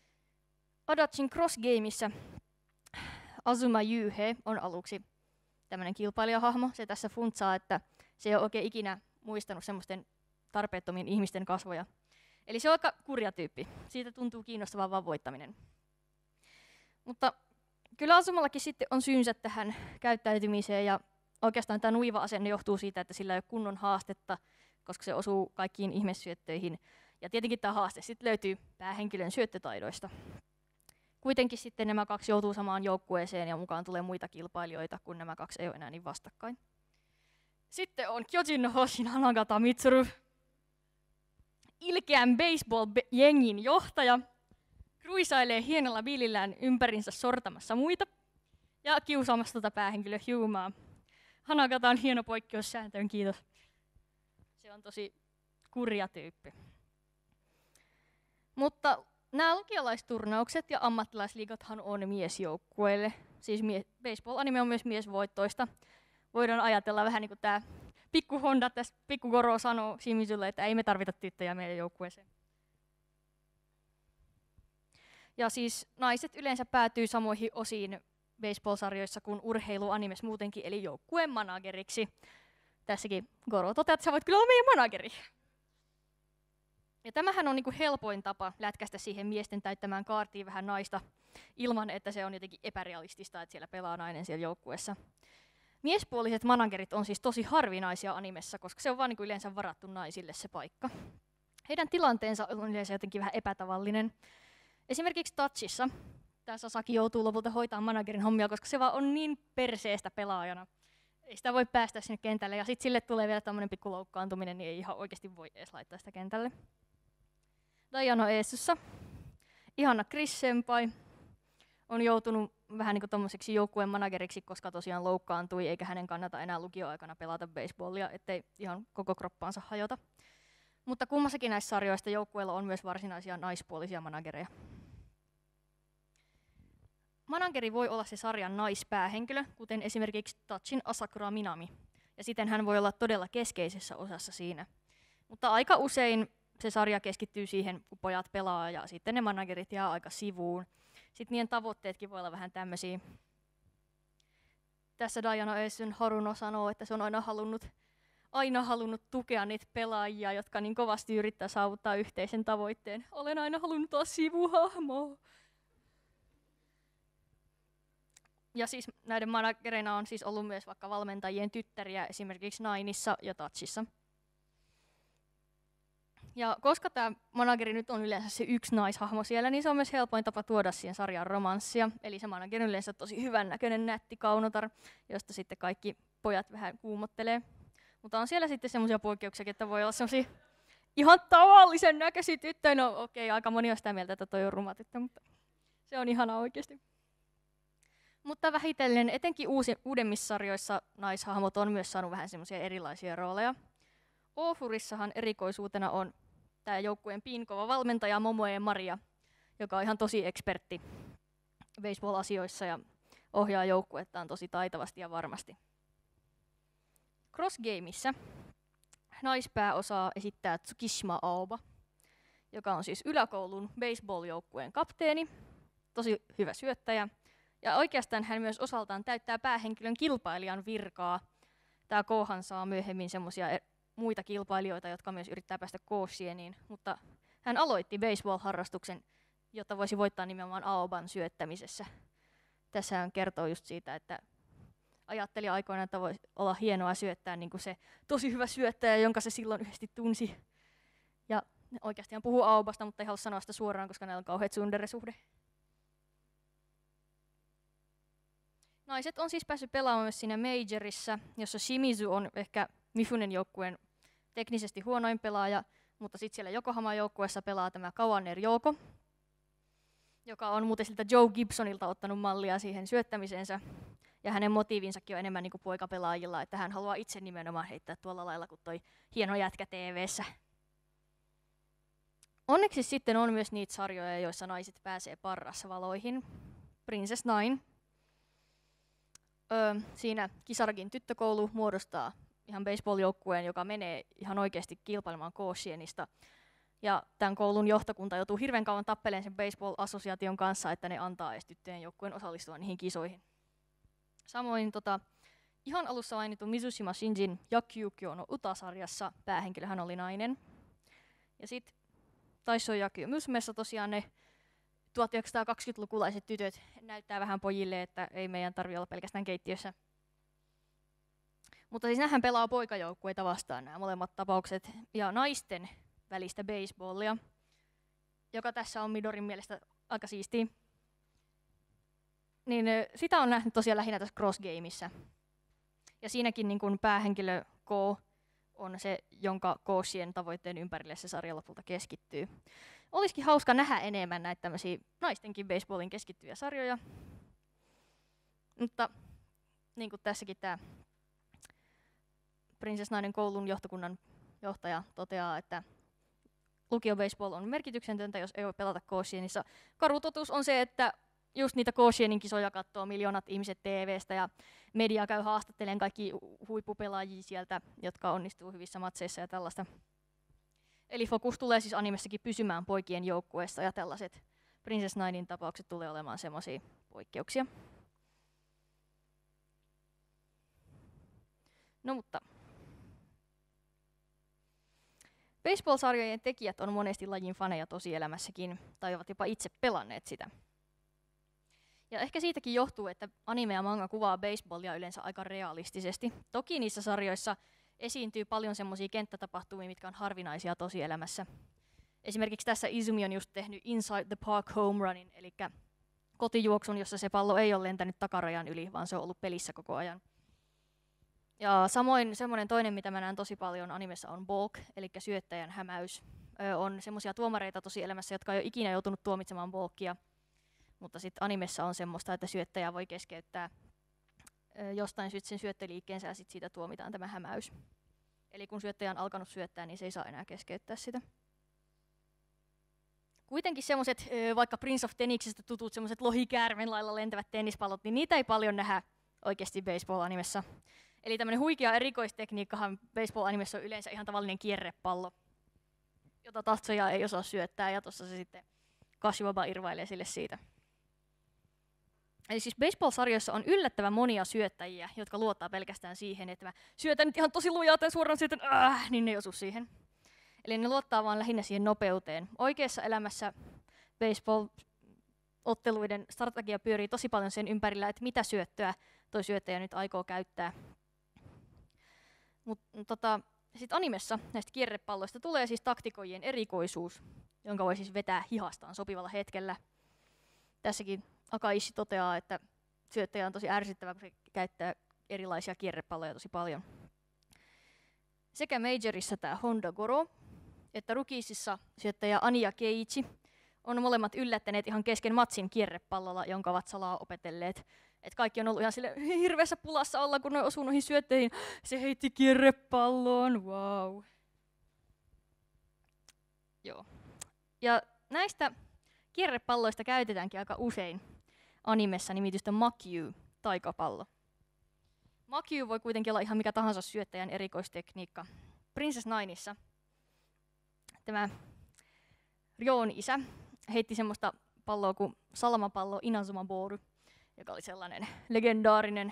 Adachin Cross Gameissa Azuma Yuhe on aluksi tämmöinen kilpailijahahmo. Se tässä funtsaa, että se ei ole oikein ikinä muistanut semmoisten tarpeettomien ihmisten kasvoja. Eli se on aika kurja tyyppi. Siitä tuntuu kiinnostavaa vaan voittaminen. Mutta kyllä Azumallakin sitten on syynsä tähän käyttäytymiseen, ja oikeastaan tämä nuiva asenne johtuu siitä, että sillä ei ole kunnon haastetta, koska se osuu kaikkiin ihmesyöttöihin. Ja tietenkin tämä haaste sitten löytyy päähenkilön syöttötaidoista. Kuitenkin sitten nämä kaksi joutuu samaan joukkueeseen ja mukaan tulee muita kilpailijoita, kun nämä kaksi ei ole enää niin vastakkain. Sitten on Kyojin no Hoshin Hanagata Mitsuru, ilkeän baseball-jengin johtaja, kruisailee hienolla biilillään ympärinsä sortamassa muita ja kiusaamassa päähenkilö Hyumaa. Hanagata on hieno poikkeus sääntöön, kiitos. Se on tosi kurja tyyppi. Mutta nämä lukiolaisturnaukset ja ammattilaisliigathan on miesjoukkueille. Siis baseball-anime on myös miesvoittoista. Voidaan ajatella vähän niin kuin tämä pikku Honda, tässä pikku Goro sanoo Shimizulle, että ei me tarvita tyttöjä meidän joukkueeseen. Ja siis naiset yleensä päätyy samoihin osiin baseball-sarjoissa kuin urheiluanimes muutenkin, eli joukkueen manageriksi. Tässäkin Goro toteaa, että sä voit kyllä olla meidän manageri. Ja tämähän on niinku helpoin tapa lätkästä siihen miesten täyttämään kaartiin vähän naista, ilman että se on jotenkin epärealistista, että siellä pelaa nainen siellä joukkueessa. Miespuoliset managerit on siis tosi harvinaisia animessa, koska se on vaan niinku yleensä varattu naisille se paikka. Heidän tilanteensa on yleensä jotenkin vähän epätavallinen. Esimerkiksi Touchissa tämä Sasaki joutuu lopulta hoitamaan managerin hommia, koska se vaan on niin perseestä pelaajana. Ei sitä voi päästä sinne kentälle, ja sitten sille tulee vielä tämmöinen pikku loukkaantuminen, niin ei ihan oikeasti voi edes laittaa sitä kentälle. Daiano Eessussa ihana Chris Senpai on joutunut vähän niin kuin tommoseksi joukkueen manageriksi, koska tosiaan loukkaantui, eikä hänen kannata enää lukioaikana pelata baseballia, ettei ihan koko kroppaansa hajota. Mutta kummassakin näissä sarjoista joukkueella on myös varsinaisia naispuolisia managereja. Manageri voi olla se sarjan naispäähenkilö, kuten esimerkiksi Touchin Asakura Minami, ja siten hän voi olla todella keskeisessä osassa siinä. Mutta aika usein se sarja keskittyy siihen, kun pojat pelaa, ja sitten ne managerit jää aika sivuun. Sitten niiden tavoitteetkin voi olla vähän tämmöisiä. Tässä Diana Ösyn Haruno sanoo, että se on aina halunnut tukea niitä pelaajia, jotka niin kovasti yrittää saavuttaa yhteisen tavoitteen. Olen aina halunnut olla sivuhahmo. Ja siis näiden managereina on siis ollut myös vaikka valmentajien tyttäriä, esimerkiksi Nainissa ja Touchissa. Ja koska tämä manageri nyt on yleensä se yksi naishahmo siellä, niin se on myös helpoin tapa tuoda siihen sarjaan romanssia. Eli se manageri on yleensä tosi hyvän näköinen nätti kaunotar, josta sitten kaikki pojat vähän kuumottelee. Mutta on siellä sitten semmoisia poikkeuksia, että voi olla semmoisia ihan tavallisen näköisiä tyttöjä. No okei, aika moni on sitä mieltä, että toi on ruma tyttö, mutta se on ihana oikeasti. Mutta vähitellen, etenkin uudemmissa sarjoissa naishahmot on myös saanut vähän semmoisia erilaisia rooleja. Ofurissahan erikoisuutena on tämä joukkueen piinkova valmentaja Momoe Maria, joka on ihan tosi ekspertti baseball-asioissa ja ohjaa joukkuettaan tosi taitavasti ja varmasti. Cross Gameissa naispääosaa esittää Tsukishima Aoba, joka on siis yläkoulun baseball-joukkueen kapteeni, tosi hyvä syöttäjä. Ja oikeastaan hän myös osaltaan täyttää päähenkilön kilpailijan virkaa. Tämä Kohan saa myöhemmin semmoisia muita kilpailijoita, jotka myös yrittää päästä Kooshieniin, mutta hän aloitti baseball-harrastuksen, jotta voisi voittaa nimenomaan Aoban syöttämisessä. Tässä hän kertoo just siitä, että ajatteli aikoinaan, että voisi olla hienoa syöttää niin kuin se tosi hyvä syöttäjä, jonka se silloin yhdesti tunsi. Ja oikeasti hän puhuu Aobasta, mutta ei halua sanoa sitä suoraan, koska näillä on kauheat tsundere-suhde. Naiset on siis päässyt pelaamaan myös siinä Majorissa, jossa Shimizu on ehkä Mifunen joukkueen teknisesti huonoin pelaaja, mutta sitten siellä Yokohaman joukkueessa pelaa tämä Kawaner Jouko, joka on muuten siltä Joe Gibsonilta ottanut mallia siihen syöttämiseensä. Ja hänen motiivinsakin on enemmän niin kuin poikapelaajilla, että hän haluaa itse nimenomaan heittää tuolla lailla kuin toi hieno jätkä TV:ssä. Onneksi sitten on myös niitä sarjoja, joissa naiset pääsee parrasvaloihin. Princess Nine. Siinä Kisaragin tyttökoulu muodostaa ihan baseball-joukkueen, joka menee ihan oikeasti kilpailemaan Kooshienista. Ja tämän koulun johtokunta joutuu hirveän kauan tappeleen sen baseball-assosiaation kanssa, että ne antaa edes tyttöjen joukkueen osallistua niihin kisoihin. Samoin ihan alussa mainitun Mizushima Shinjin Yakyukyo no Uta-sarjassa päähenkilöhän oli nainen. Ja sitten Taisho Yaku Musumessa tosiaan ne 1920-lukulaiset tytöt näyttää vähän pojille, että ei meidän tarvitse olla pelkästään keittiössä. Mutta siis nämähän pelaa poikajoukkueita vastaan nämä molemmat tapaukset ja naisten välistä baseballia, joka tässä on Midorin mielestä aika siistiä. Niin sitä on nähnyt tosiaan lähinnä tässä Cross Gameissa. Ja siinäkin niin kun päähenkilö Ko on se, jonka Koshien tavoitteen ympärille se sarja lopulta keskittyy. Olisikin hauska nähdä enemmän näitä tämmöisiä naistenkin baseballin keskittyviä sarjoja. Mutta niin kuin tässäkin tämä Princess-nainen koulun johtokunnan johtaja toteaa, että lukio-baseball on merkityksetöntä, jos ei voi pelata Koshienissa. Karu totuus on se, että just niitä Koshienin kisoja katsoo miljoonat ihmiset TV:stä ja media käy haastattelemaan kaikki huippupelaajia sieltä, jotka onnistuu hyvissä matseissa ja tällaista. Eli fokus tulee siis animessakin pysymään poikien joukkueessa ja tällaiset Princess Ninein tapaukset tulee olemaan semmoisia poikkeuksia. No mutta baseball-sarjojen tekijät on monesti lajin faneja tosielämässäkin, tai ovat jopa itse pelanneet sitä. Ja ehkä siitäkin johtuu, että anime ja manga kuvaa baseballia yleensä aika realistisesti. Toki niissä sarjoissa esiintyy paljon semmoisia kenttätapahtumia, mitkä on harvinaisia tosielämässä. Esimerkiksi tässä Izumi on just tehnyt Inside the Park home runin, eli kotijuoksun, jossa se pallo ei ole lentänyt takarajan yli, vaan se on ollut pelissä koko ajan. Ja samoin semmoinen toinen, mitä mä näen tosi paljon animessa, on balk, eli syöttäjän hämäys. On semmoisia tuomareita tosielämässä, jotka ei ole ikinä joutunut tuomitsemaan balkia, mutta sitten animessa on semmoista, että syöttäjä voi keskeyttää jostain syystä sen syöttöliikkeensä ja sitten siitä tuomitaan tämä hämäys. Eli kun syöttäjä on alkanut syöttää, niin se ei saa enää keskeyttää sitä. Kuitenkin semmoiset, vaikka Prince of Tenniksestä tutut semmoiset lohikäärmen lailla lentävät tennispallot, niin niitä ei paljon nähdä oikeasti baseball-animessa. Eli tämmöinen huikea erikoistekniikkahan baseball-animessa on yleensä ihan tavallinen kierrepallo, jota tatsoja ei osaa syöttää, ja tuossa se sitten Kashiwaba irvailee sille siitä. Eli siis baseball-sarjoissa on yllättävän monia syöttäjiä, jotka luottaa pelkästään siihen, että mä syötän nyt ihan tosi lujaa tämän suoraan syötän, niin ne ei osu siihen. Eli ne luottaa vaan lähinnä siihen nopeuteen. Oikeassa elämässä baseball-otteluiden strategia pyörii tosi paljon sen ympärillä, että mitä syöttöä toi syöttäjä nyt aikoo käyttää. Sitten animessa näistä kierrepalloista tulee siis taktikoijien erikoisuus, jonka voi siis vetää hihastaan sopivalla hetkellä. Tässäkin Akaishi toteaa, että syöttäjä on tosi ärsyttävä, kun se käyttää erilaisia kierrepalloja tosi paljon. Sekä Majorissa tämä Honda Goro, että Rookiesissa syöttäjä Anya Keiichi on molemmat yllättäneet ihan kesken matsin kierrepallolla, jonka ovat salaa opetelleet. Et kaikki on ollut ihan sille hirveässä pulassa olla, kun ne osuu noihin syötteihin. Se heitti kierrepalloon, wow. Joo. Ja näistä kierrepalloista käytetäänkin aika usein animessa nimitystä Makyu, taikapallo. Makyu voi kuitenkin olla ihan mikä tahansa syöttäjän erikoistekniikka. Princess Nineissa tämä Ryoon isä heitti semmoista palloa kuin salamapallo Inazuma Boru, joka oli sellainen legendaarinen,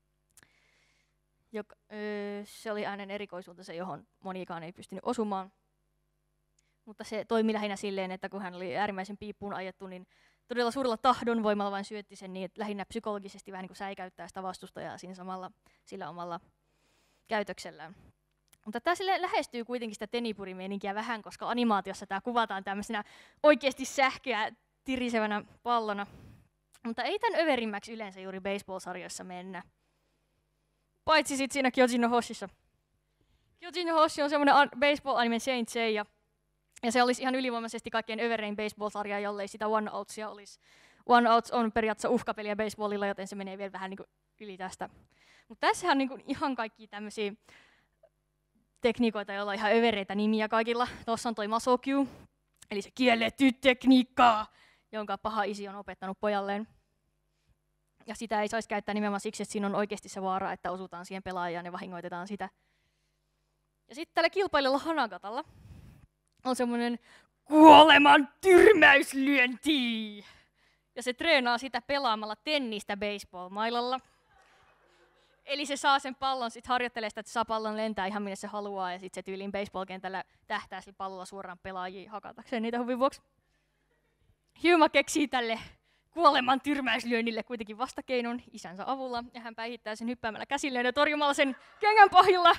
se oli hänen erikoisuutensa, johon monikaan ei pystynyt osumaan. Mutta se toimi lähinnä silleen, että kun hän oli äärimmäisen piippuun ajettu, niin todella suurella tahdonvoimalla vain syötti sen niin, että lähinnä psykologisesti vähän niin kuin säikäyttää sitä vastustajaa siinä samalla sillä omalla käytöksellään. Mutta tämä lähestyy kuitenkin sitä tenipuri-meininkiä vähän, koska animaatiossa tämä kuvataan tämmöisenä oikeasti sähköä tirisevänä pallona. Mutta ei tämän överimmäksi yleensä juuri baseball-sarjoissa mennä. Paitsi sitten siinä Kyojin no Hoshissa. Kyojin no Hoshi on semmoinen baseball-anime Saint Seiya. Ja se olisi ihan ylivoimaisesti kaikkein överein baseball-sarja, jollei sitä One Outsia olisi. One Outs on periaatteessa uhkapeliä baseballilla, joten se menee vielä vähän niin kuin yli tästä. Mutta tässähän on niin kuin ihan kaikki tämmöisiä tekniikoita, joilla on ihan övereitä nimiä kaikilla. Tuossa on toi Masokyu, eli se kielletty tekniikka, jonka paha isi on opettanut pojalleen. Ja sitä ei saisi käyttää nimenomaan siksi, että siinä on oikeasti se vaara, että osutaan siihen pelaajaan ja vahingoitetaan sitä. Ja sitten tällä kilpailijalla Hanagatalla on semmoinen kuoleman tyrmäyslyönti. Ja se treenaa sitä pelaamalla tennistä baseball-mailalla. Eli se saa sen pallon, sitten harjoittelee sitä, että saa pallon lentää ihan minne se haluaa, ja sitten se tyyliin baseball-kentällä tähtää sillä pallolla suoraan pelaajia hakatakseen niitä huvin vuoksi. Huma keksii tälle kuoleman tyrmäyslyönnille kuitenkin vastakeinon isänsä avulla, ja hän päihittää sen hyppäämällä käsilleen ja torjumalla sen kengän pohjilla.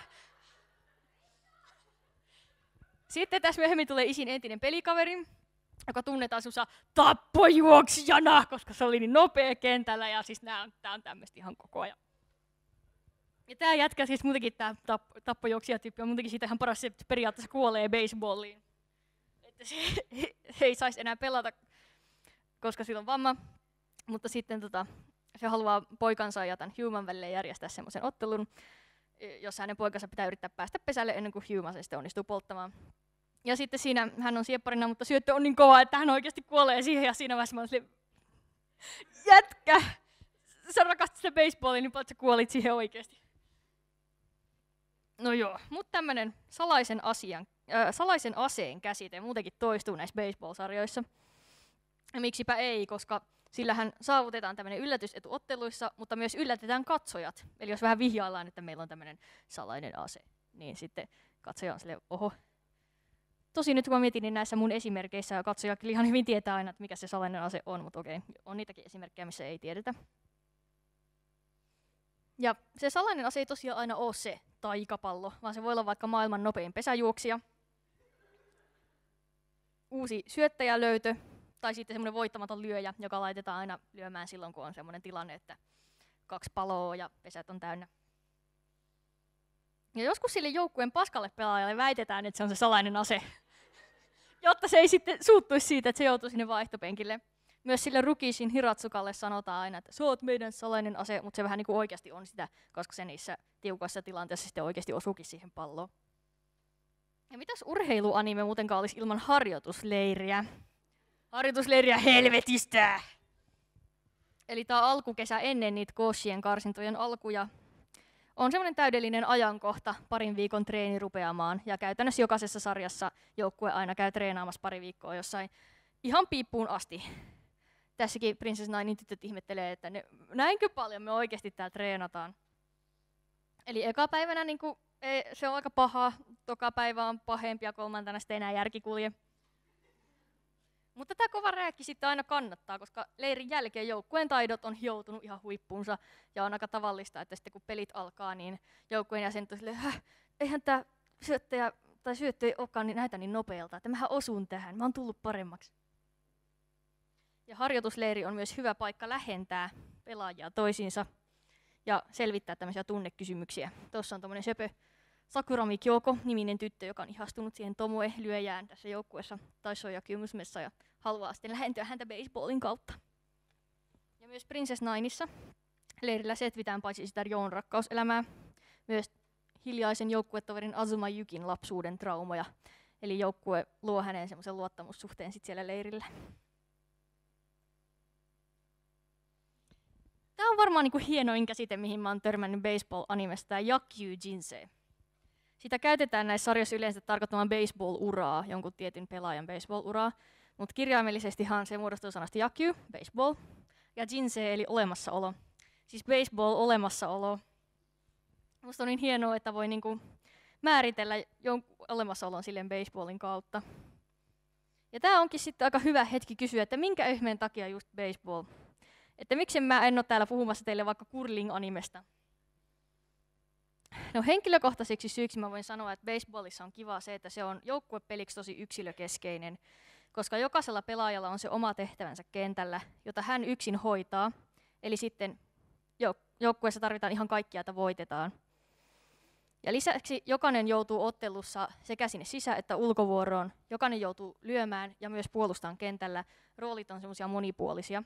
Sitten tässä myöhemmin tulee isin entinen pelikaveri, joka tunnetaan semmoisena tappojuoksijana, koska se oli niin nopea kentällä, ja siis tää on tämmöistä ihan koko ajan. Ja tää jätkä, siis muutenkin tää tappojuoksijatyyppi on muutenkin siitä ihan paras, että periaatteessa kuolee baseballiin. Että se ei saisi enää pelata, koska sillä on vamma, mutta sitten se haluaa poikansa ja tämän Human välille järjestää semmoisen ottelun, jossa hänen poikansa pitää yrittää päästä pesälle ennen kuin Human se sitten onnistuu polttamaan. Ja sitten siinä hän on siepparina, mutta syöttö on niin kova, että hän oikeasti kuolee siihen, ja siinä vaiheessa mä olin jätkä, sä rakastit sitä baseballia niin paljon, että sä kuolit siihen oikeasti. No joo, mutta tämmönen salaisen aseen käsite muutenkin toistuu näissä baseball-sarjoissa. Ja miksipä ei, koska sillähän saavutetaan tämmöinen yllätysetu otteluissa, mutta myös yllätetään katsojat. Eli jos vähän vihjaillaan, että meillä on tämmöinen salainen ase, niin sitten katsoja on silleen, oho. Tosi nyt kun mä mietin, niin näissä mun esimerkkeissä katsoja kyllä ihan hyvin tietää aina, että mikä se salainen ase on, mutta okei, on niitäkin esimerkkejä, missä ei tiedetä. Ja se salainen ase ei tosiaan aina ole se taikapallo, vaan se voi olla vaikka maailman nopein pesäjuoksija, uusi syöttäjälöytö, tai sitten semmoinen voittamaton lyöjä, joka laitetaan aina lyömään silloin, kun on semmoinen tilanne, että 2 paloa ja pesät on täynnä. Ja joskus sille joukkueen paskalle pelaajalle väitetään, että se on se salainen ase, jotta se ei sitten suuttuisi siitä, että se joutuu sinne vaihtopenkille. Myös sille Rukishin Hiratsukalle sanotaan aina, että sä oot meidän salainen ase, mutta se vähän niin kuin oikeasti on sitä, koska se niissä tiukoissa tilanteissa sitten oikeasti osuukin siihen palloon. Ja mitäs urheiluanime muutenkaan olisi ilman harjoitusleiriä? Harjoitusleiriä helvetistä! Eli tää alkukesä ennen niitä Koshien karsintojen alkuja on semmoinen täydellinen ajankohta parin viikon treeni rupeamaan. Ja käytännössä jokaisessa sarjassa joukkue aina käy treenaamassa pari viikkoa jossain ihan piippuun asti. Tässäkin Princess Ninen tytöt ihmettelee, että näinkö paljon me oikeasti täällä treenataan. Eli eka päivänä se on aika paha, toka päivä on pahempi ja kolmantena sitten enää järki kulje. Mutta tämä kova rääkki sitten aina kannattaa, koska leirin jälkeen joukkueen taidot on hioutunut ihan huippuunsa. Ja on aika tavallista, että sitten kun pelit alkaa, niin joukkueen jäsenet on silleen, eihän tämä syöttö ei olekaan niin näytä niin nopealta, että mähän osun tähän, mä oon tullut paremmaksi. Ja harjoitusleiri on myös hyvä paikka lähentää pelaajia toisiinsa ja selvittää tämmöisiä tunnekysymyksiä. Tuossa on tommoinen söpö Sakurami Kyoko-niminen tyttö, joka on ihastunut siihen Tomoe-lyöjään tässä joukkueessa Taisho Kymusmessa ja haluaa sitten lähentyä häntä baseballin kautta. Ja myös Princess Nineissa leirillä setvitään paitsi sitä Joon rakkauselämää, myös hiljaisen joukkuetoverin Azuma Yukin lapsuuden traumoja. Eli joukkue luo häneen semmoisen luottamussuhteen sit siellä leirillä. Tämä on varmaan hienoin käsite, mihin mä oon törmännyt baseball-animesta, tämä Yakyu Jinsei. Sitä käytetään näissä sarjoissa yleensä tarkoittamaan baseball-uraa, jonkun tietyn pelaajan baseball-uraa, mutta kirjaimellisestihan se muodostuu sanasta Yakyu, baseball, ja Jinsei eli olemassaolo. Siis baseball-olemassaolo. Musta on niin hienoa, että voi määritellä jonkun olemassaolon silleen baseballin kautta. Ja tää onkin sitten aika hyvä hetki kysyä, että minkä ihmeen takia just baseball? Että miksi mä en ole täällä puhumassa teille vaikka curling-animesta? No henkilökohtaiseksi syyksi mä voin sanoa, että baseballissa on kiva se, että se on joukkuepeliksi tosi yksilökeskeinen, koska jokaisella pelaajalla on se oma tehtävänsä kentällä, jota hän yksin hoitaa. Eli sitten joukkueessa tarvitaan ihan kaikkia, että voitetaan. Ja lisäksi jokainen joutuu ottelussa sekä sinne sisä- että ulkovuoroon. Jokainen joutuu lyömään ja myös puolustamaan kentällä. Roolit on semmoisia monipuolisia.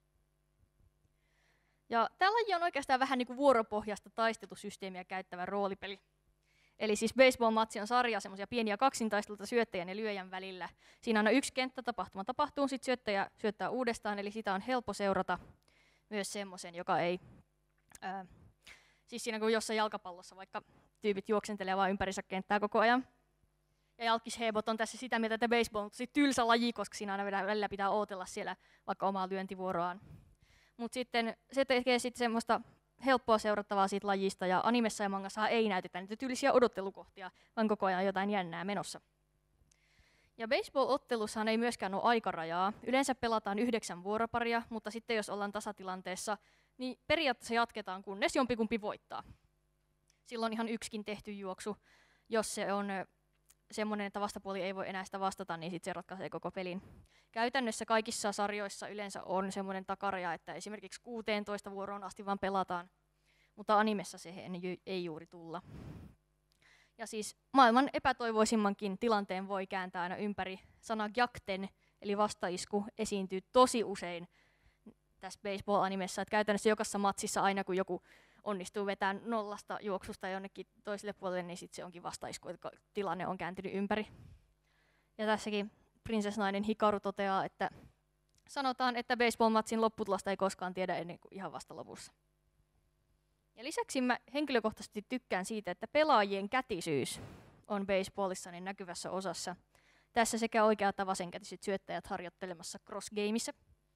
Ja tämä laji on oikeastaan vähän niin kuin vuoropohjaista taistelusysteemiä käyttävä roolipeli. Eli siis baseball-matsi on sarja semmoisia pieniä kaksintaisteluita syöttäjän ja lyöjän välillä. Siinä on yksi kenttätapahtuma tapahtuu, sitten syöttäjä syöttää uudestaan, eli sitä on helppo seurata myös semmoisen, joka ei... siis siinä kuin jossain jalkapallossa vaikka tyypit juoksentelee vaan ympärissä kenttää koko ajan. Ja jalkisheebot on tässä sitä mieltä, että baseball on tosi tylsä laji, koska siinä aina välillä pitää ootella siellä vaikka omaa lyöntivuoroaan. Mutta sitten se tekee sitten semmoista helppoa seurattavaa siitä lajista, ja animessa ja mangassa ei näytetä niitä tyylisiä odottelukohtia, vaan koko ajan jotain jännää menossa. Ja baseball-ottelussahan ei myöskään ole aikarajaa. Yleensä pelataan 9 vuoroparia, mutta sitten jos ollaan tasatilanteessa, niin periaatteessa jatketaan, kunnes jompikumpi voittaa. Silloin ihan yksikin tehty juoksu. Jos se on semmoinen, että vastapuoli ei voi enää sitä vastata, niin sitten se ratkaisee koko pelin. Käytännössä kaikissa sarjoissa yleensä on semmoinen takaraja, että esimerkiksi 16 vuoroon asti vaan pelataan, mutta animessa se ei juuri tulla. Ja siis maailman epätoivoisimmankin tilanteen voi kääntää aina ympäri. Sana gyakten, eli vastaisku, esiintyy tosi usein tässä baseball-animessa. Että käytännössä jokaisessa matsissa aina, kun joku onnistuu vetämään nollasta juoksusta jonnekin toiselle puolelle, niin sitten se onkin vastaisku, että tilanne on kääntynyt ympäri. Ja tässäkin prinsessnainen Hikaru toteaa, että sanotaan, että baseball-matsin lopputulosta ei koskaan tiedä ennen kuin ihan vasta lopussa. Ja lisäksi mä henkilökohtaisesti tykkään siitä, että pelaajien kätisyys on baseballissa niin näkyvässä osassa. Tässä sekä oikeat että vasenkätiset syöttäjät harjoittelemassa cross-gameissa.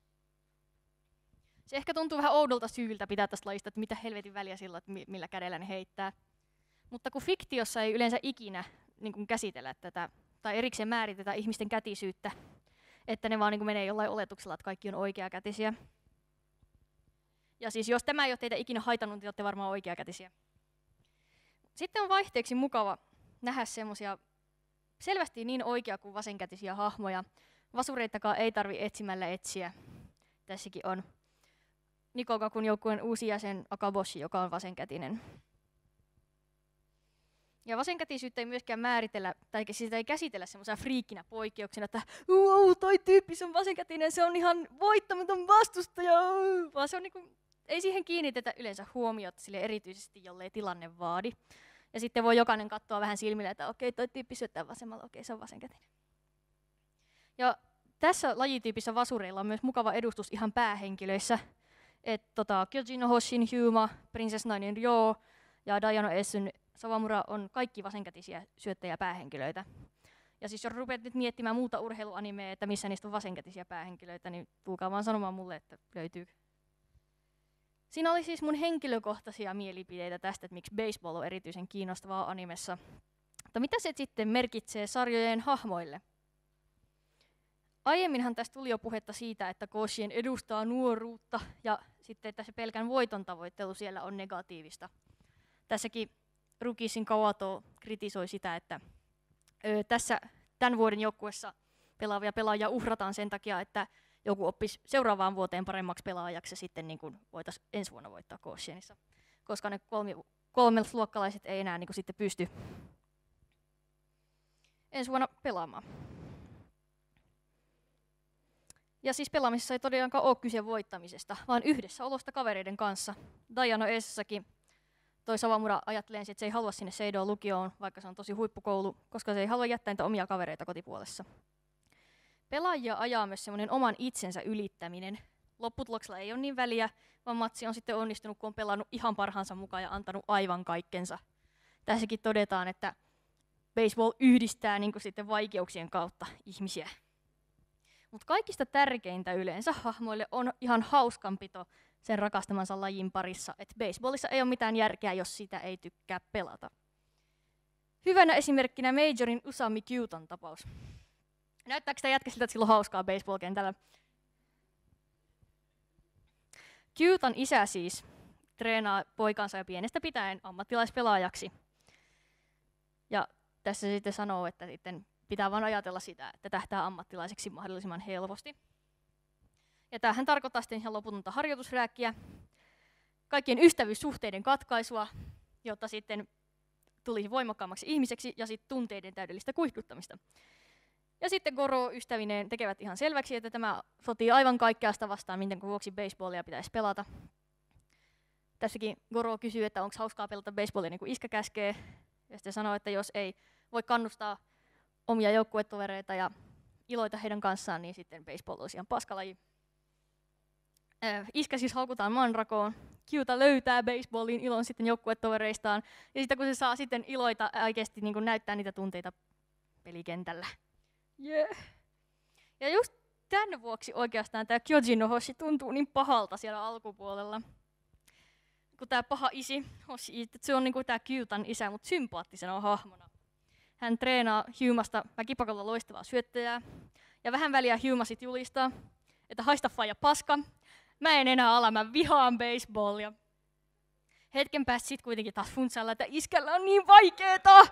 Se ehkä tuntuu vähän oudolta syyltä pitää tästä lajista, että mitä helvetin väliä sillä, että millä kädellä ne heittää. Mutta kun fiktiossa ei yleensä ikinä niin kuin käsitellä tätä, tai erikseen määritetä ihmisten kätisyyttä, että ne vaan niin kuin menee jollain oletuksella, että kaikki on oikeakätisiä. Ja siis jos tämä ei ole teitä ikinä haitannut, niin te olette varmaan oikeakätisiä. Sitten on vaihteeksi mukava nähdä semmoisia selvästi niin oikea kuin vasenkätisiä hahmoja. Vasureitakaan ei tarvi etsimällä etsiä. Tässäkin on Nikogakun joukkueen uusi jäsen Akaboshi, joka on vasenkätinen. Ja vasenkätisyyttä ei myöskään määritellä, tai sitä ei käsitellä semmoisena friikkinä poikkeuksena, että toi tyyppi on vasenkätinen, se on ihan voittamaton vastustaja, vaan se on niinku, ei siihen kiinnitetä yleensä huomiota sille erityisesti, jollei tilanne vaadi. Ja sitten voi jokainen katsoa vähän silmillä, että okei, toi tyyppi syöttää vasemmalla, okei, se on vasenkätinen. Ja tässä lajityypissä vasureilla on myös mukava edustus ihan päähenkilöissä, että Kyojin no Hoshin Hyuma, prinsessnainen Ryo ja Diana Essun Sawamura on kaikki vasenkätisiä syöttäjä päähenkilöitä. Ja siis jos rupeat nyt miettimään muuta urheiluanimea, että missä niistä on vasenkätisiä päähenkilöitä, niin tulkaa vaan sanomaan mulle, että löytyy. Siinä oli siis mun henkilökohtaisia mielipiteitä tästä, että miksi baseball on erityisen kiinnostavaa animessa. Mutta mitä se sitten merkitsee sarjojen hahmoille? Aiemminhan tästä tuli jo puhetta siitä, että Koshien edustaa nuoruutta ja sitten, että se pelkän voiton tavoittelu siellä on negatiivista. Tässäkin Rukisin Kawato kritisoi sitä, että tämän vuoden joukkueessa pelaavia pelaajia uhrataan sen takia, että joku oppisi seuraavaan vuoteen paremmaksi pelaajaksi ja sitten niin kuin voitaisiin ensi vuonna voittaa Koshienissa, koska ne kolmelluokkalaiset ei enää niin kuin sitten pysty ensi vuonna pelaamaan. Ja siis pelaamisessa ei todennäköisesti ole kyse voittamisesta, vaan yhdessäolosta kavereiden kanssa. Diana Eessakin toi Sawamura ajattelee, että se ei halua sinne Seidoon lukioon, vaikka se on tosi huippukoulu, koska se ei halua jättää niitä omia kavereita kotipuolessa. Pelaajia ajaa myös semmoinen oman itsensä ylittäminen. Lopputuloksella ei ole niin väliä, vaan matsi on sitten onnistunut, kun on pelannut ihan parhaansa mukaan ja antanut aivan kaikkensa. Tässäkin todetaan, että baseball yhdistää niin kuin sitten vaikeuksien kautta ihmisiä. Mutta kaikista tärkeintä yleensä hahmoille on ihan hauskanpito sen rakastamansa lajin parissa. Et baseballissa ei ole mitään järkeä, jos sitä ei tykkää pelata. Hyvänä esimerkkinä Majorin Usami Kyuton tapaus. Näyttääkö sitä jätkä siltä, että sillä on hauskaa baseball-kentällä? Kyuton isä siis treenaa poikansa jo pienestä pitäen ammattilaispelaajaksi. Ja tässä se sitten sanoo, että sitten pitää vain ajatella sitä, että tähtää ammattilaiseksi mahdollisimman helposti. Ja tämähän tarkoittaa sitten ihan loputonta harjoitusrääkkiä, kaikkien ystävyyssuhteiden katkaisua, jotta sitten tulisi voimakkaammaksi ihmiseksi ja sitten tunteiden täydellistä kuihkuttamista. Ja sitten Goro ystävineen tekevät ihan selväksi, että tämä sotii aivan kaikkea sitä vastaan, minkä vuoksi baseballia pitäisi pelata. Tässäkin Goro kysyy, että onko hauskaa pelata baseballia niin kuin iskä käskee. Ja sitten sanoo, että jos ei voi kannustaa omia joukkuetovereita ja iloita heidän kanssaan, niin sitten baseball olisi ihan paskalaji. Iskä siis haukutaan manrakoon. Kyuta löytää baseballin ilon sitten joukkuetovereistaan. Ja sitten kun se saa sitten iloita oikeasti niin näyttää niitä tunteita pelikentällä. Yeah. Ja just tämän vuoksi oikeastaan tämä Kyojin no Hoshi tuntuu niin pahalta siellä alkupuolella. kun tämä paha isi, se on niinku tämä Kyutan isä, mutta sympaattisena hahmona. Hän treenaa Hyumasta väkipakolla loistavaa syöttäjää, ja vähän väliä Hyuma sit julistaa, että haista faija paska, mä en enää ala, mä vihaan baseballia. Hetken päästä sit kuitenkin taas funtsailla, että iskällä on niin vaikeeta.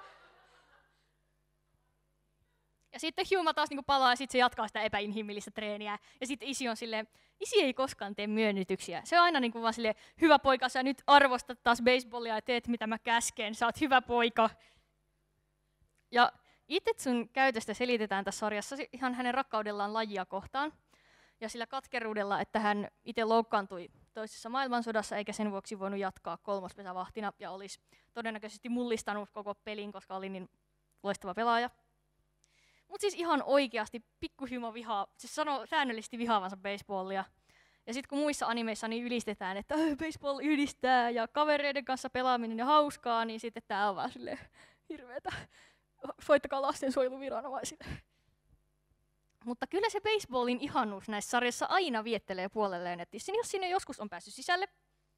Ja sitten Hyuma taas niinku palaa ja sitten se jatkaa sitä epäinhimillistä treeniä. Ja sitten isi on silleen, isi ei koskaan tee myönnytyksiä. Se on aina niinku vaan silleen, hyvä poika, sä nyt arvostat taas baseballia ja teet mitä mä käsken, sä oot hyvä poika. Ja Itetsun käytöstä selitetään tässä sarjassa ihan hänen rakkaudellaan lajia kohtaan. Ja sillä katkeruudella, että hän itse loukkaantui toisessa maailmansodassa eikä sen vuoksi voinut jatkaa kolmospesävahtina ja olisi todennäköisesti mullistanut koko pelin, koska oli niin loistava pelaaja. Mutta siis ihan oikeasti pikku Hyuma vihaa, siis sanoo säännöllisesti vihaavansa baseballia. Ja sitten kun muissa animeissa niin ylistetään, että baseball yhdistää ja kavereiden kanssa pelaaminen ja hauskaa, niin sitten tää on vaan silleen hirveetä. Soittakaa lastensuojeluviranomaisille. Mutta kyllä se baseballin ihanuus näissä sarjissa aina viettelee puolelleen, että jos sinne joskus on päässyt sisälle,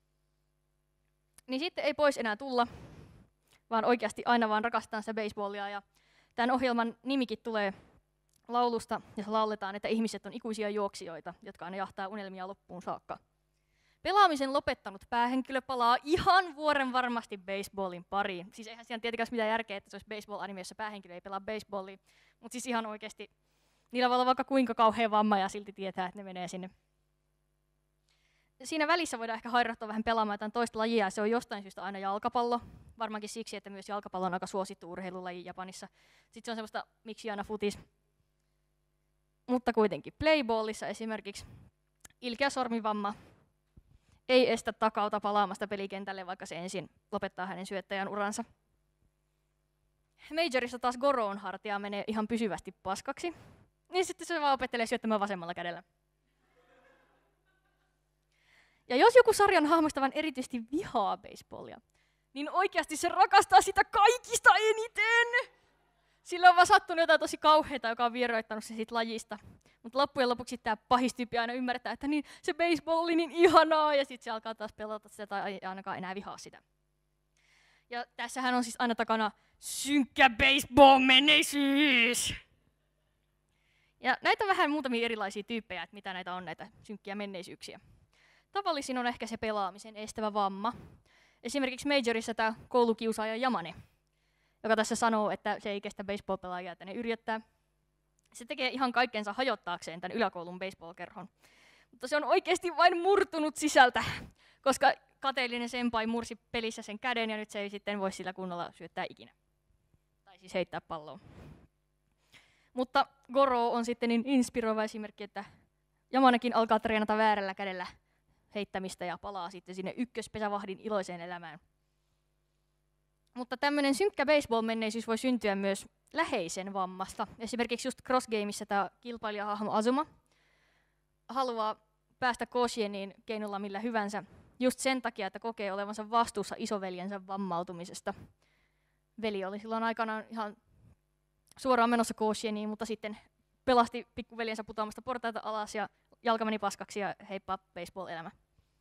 niin sitten ei pois enää tulla, vaan oikeasti aina vaan rakastetaan sitä baseballia. Ja tämän ohjelman nimikin tulee laulusta, jossa lauletaan, että ihmiset on ikuisia juoksijoita, jotka aina jahtaa unelmia loppuun saakka. Pelaamisen lopettanut päähenkilö palaa ihan vuoren varmasti baseballin pariin. Siis eihän siinä tietenkään mitään järkeä, että se olisi baseball-anime, jossa päähenkilö ei pelaa baseballia, mutta siis ihan oikeasti niillä voi olla vaikka kuinka kauhea vamma ja silti tietää, että ne menee sinne. Siinä välissä voidaan ehkä hairahtua vähän pelaamaan jotain toista lajia, ja se on jostain syystä aina jalkapallo. Varmaankin siksi, että myös jalkapallo on aika suosittu urheilulaji Japanissa. Sitten se on semmoista, miksi aina futis. Mutta kuitenkin playballissa esimerkiksi ilkeä sormivamma ei estä takauta palaamasta pelikentälle, vaikka se ensin lopettaa hänen syöttäjän uransa. Majorissa taas Goroon hartia menee ihan pysyvästi paskaksi, niin sitten se vaan opettelee syöttämään vasemmalla kädellä. Ja jos joku sarjan hahmostavan erityisesti vihaa baseballia, niin oikeasti se rakastaa sitä kaikista eniten. Sillä on vaan sattunut jotain tosi kauheata, joka on vieroittanut se siitä lajista. Mutta loppujen lopuksi tämä pahis tyyppi aina ymmärtää, että niin, se baseball oli niin ihanaa, ja sitten se alkaa taas pelata sitä tai ei ainakaan enää vihaa sitä. Ja tässähän on siis aina takana synkkä baseball-menneisyys. Ja näitä on vähän muutamia erilaisia tyyppejä, että mitä näitä on, näitä synkkiä menneisyyksiä. Tavallisin on ehkä se pelaamisen estävä vamma. Esimerkiksi Majorissa tämä koulukiusaaja Yamane, joka tässä sanoo, että se ei kestä baseball-pelaajia, että ne yrittää. Se tekee ihan kaikkensa hajottaakseen tämän yläkoulun baseball-kerhon. Mutta se on oikeasti vain murtunut sisältä, koska kateellinen senpai mursi pelissä sen käden ja nyt se ei sitten voi sillä kunnolla syöttää ikinä. Tai siis heittää palloa. Mutta Goro on sitten niin inspiroiva esimerkki, että Yamanekin alkaa treenata väärällä kädellä heittämistä ja palaa sitten sinne ykköspesävahdin iloiseen elämään. Mutta tämmöinen synkkä baseball-menneisyys voi syntyä myös läheisen vammasta. Esimerkiksi just Cross Gameissa tämä kilpailijahahmo Azuma haluaa päästä Koshieniin keinolla millä hyvänsä just sen takia, että kokee olevansa vastuussa isoveljensä vammautumisesta. Veli oli silloin aikanaan ihan suoraan menossa Koshieniin, mutta sitten pelasti pikkuveljensä putoamasta portaita alas ja jalka meni paskaksi ja heippa baseball-elämä.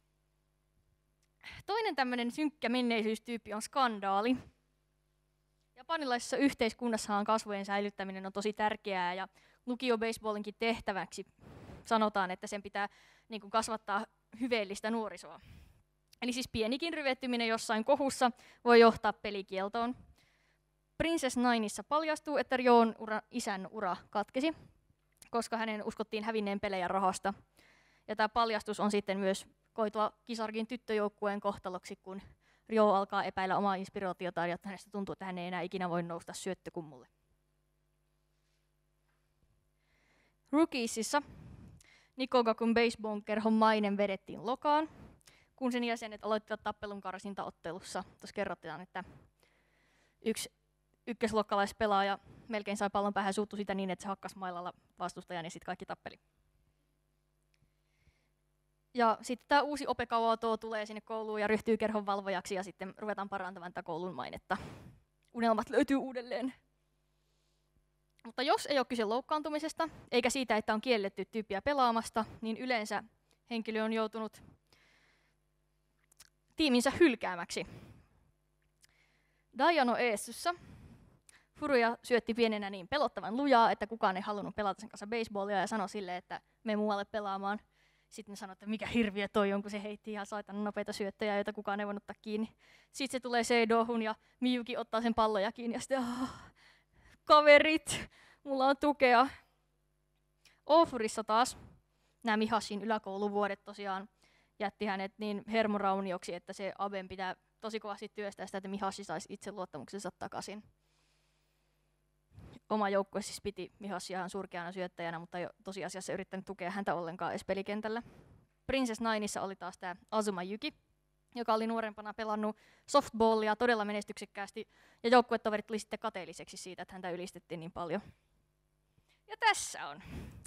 Toinen tämmöinen synkkä menneisyystyyppi on skandaali. Japanilaisessa yhteiskunnassahan kasvojen säilyttäminen on tosi tärkeää ja lukio-baseballinkin tehtäväksi sanotaan, että sen pitää kasvattaa hyveellistä nuorisoa. Eli siis pienikin ryvettyminen jossain kohussa voi johtaa pelikieltoon. Princess Nineissa paljastuu, että Ryoon isän ura katkesi, koska hänen uskottiin hävinneen pelejä rahasta. Ja tämä paljastus on sitten myös koitua Kisargin tyttöjoukkueen kohtaloksi, kun Ryoo alkaa epäillä omaa inspiraatiotaan, jotta hänestä tuntuu, että hän ei enää ikinä voi nousta syöttökummulle. Rookiesissa Nikogakun baseball-kerhon maine vedettiin lokaan, kun sen jäsenet aloittivat tappelun karsintaottelussa. Tuossa kerrotaan, että yksi ykkösluokkalaispelaaja melkein sai pallon päähän ja suuttui sitä niin, että se hakkasi mailalla vastustajan ja sitten kaikki tappeli. Ja sitten tämä uusi Ope Kawato tulee sinne kouluun ja ryhtyy kerhon valvojaksi ja sitten ruvetaan parantamaan tätä koulun mainetta. Unelmat löytyy uudelleen. Mutta jos ei ole kyse loukkaantumisesta, eikä siitä, että on kielletty tyyppiä pelaamasta, niin yleensä henkilö on joutunut tiiminsä hylkäämäksi. Diano Eessussa Furuya syötti pienenä niin pelottavan lujaa, että kukaan ei halunnut pelata sen kanssa baseballia ja sanoi sille, että mene muualle pelaamaan. Sitten ne sanoi, että mikä hirviö toi on, kun se heitti ihan saatan nopeita syöttöjä, joita kukaan ei voinut ottaa kiinni. Sitten se tulee Seidohun ja Miyuki ottaa sen palloja kiinni ja sitten kaverit, mulla on tukea. Ofurissa taas nämä Mihashin yläkouluvuodet tosiaan jätti hänet niin hermoraunioksi, että se Aben pitää tosi kovasti työstää sitä, että Mihashi saisi itse luottamuksensa takaisin. Oma joukkue siis piti Mihashia ihan surkeana syöttäjänä, mutta ei tosiasiassa yrittänyt tukea häntä ollenkaan edes pelikentällä. Princess Nineissa oli taas tämä Azuma Yuki, joka oli nuorempana pelannut softballia todella menestyksekkäästi, ja joukkuetoverit tuli sitten kateelliseksi siitä, että häntä ylistettiin niin paljon. Ja tässä on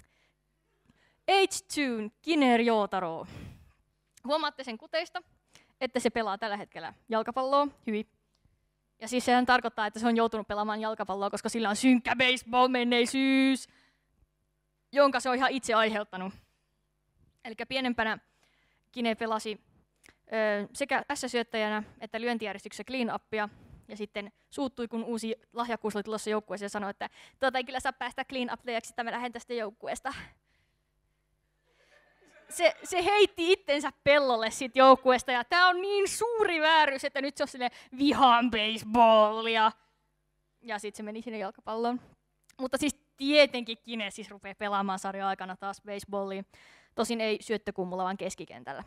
H2 Kiner Yotaro. Huomaatte sen kuteista, että se pelaa tällä hetkellä jalkapalloa hyvin. Ja siis sehän tarkoittaa, että se on joutunut pelaamaan jalkapalloa, koska sillä on synkkä baseball-menneisyys, jonka se on ihan itse aiheuttanut. Eli pienempänä Kine pelasi sekä S-syöttäjänä että lyöntijärjestyksessä clean-upia, ja sitten suuttui, kun uusi lahjakkuus oli tulossa joukkueeseen ja sanoi, että ei kyllä saa päästä clean-up-playaksi, että mä lähden tästä joukkueesta. Se heitti itsensä pellolle siitä joukkueesta, ja tää on niin suuri vääryys, että nyt se on silleen vihaan baseballia. Ja sitten se meni sinne jalkapalloon. Mutta siis tietenkin Kine siis rupeaa pelaamaan sarjan aikana taas baseballia. Tosin ei syöttökummulla, vaan keskikentällä.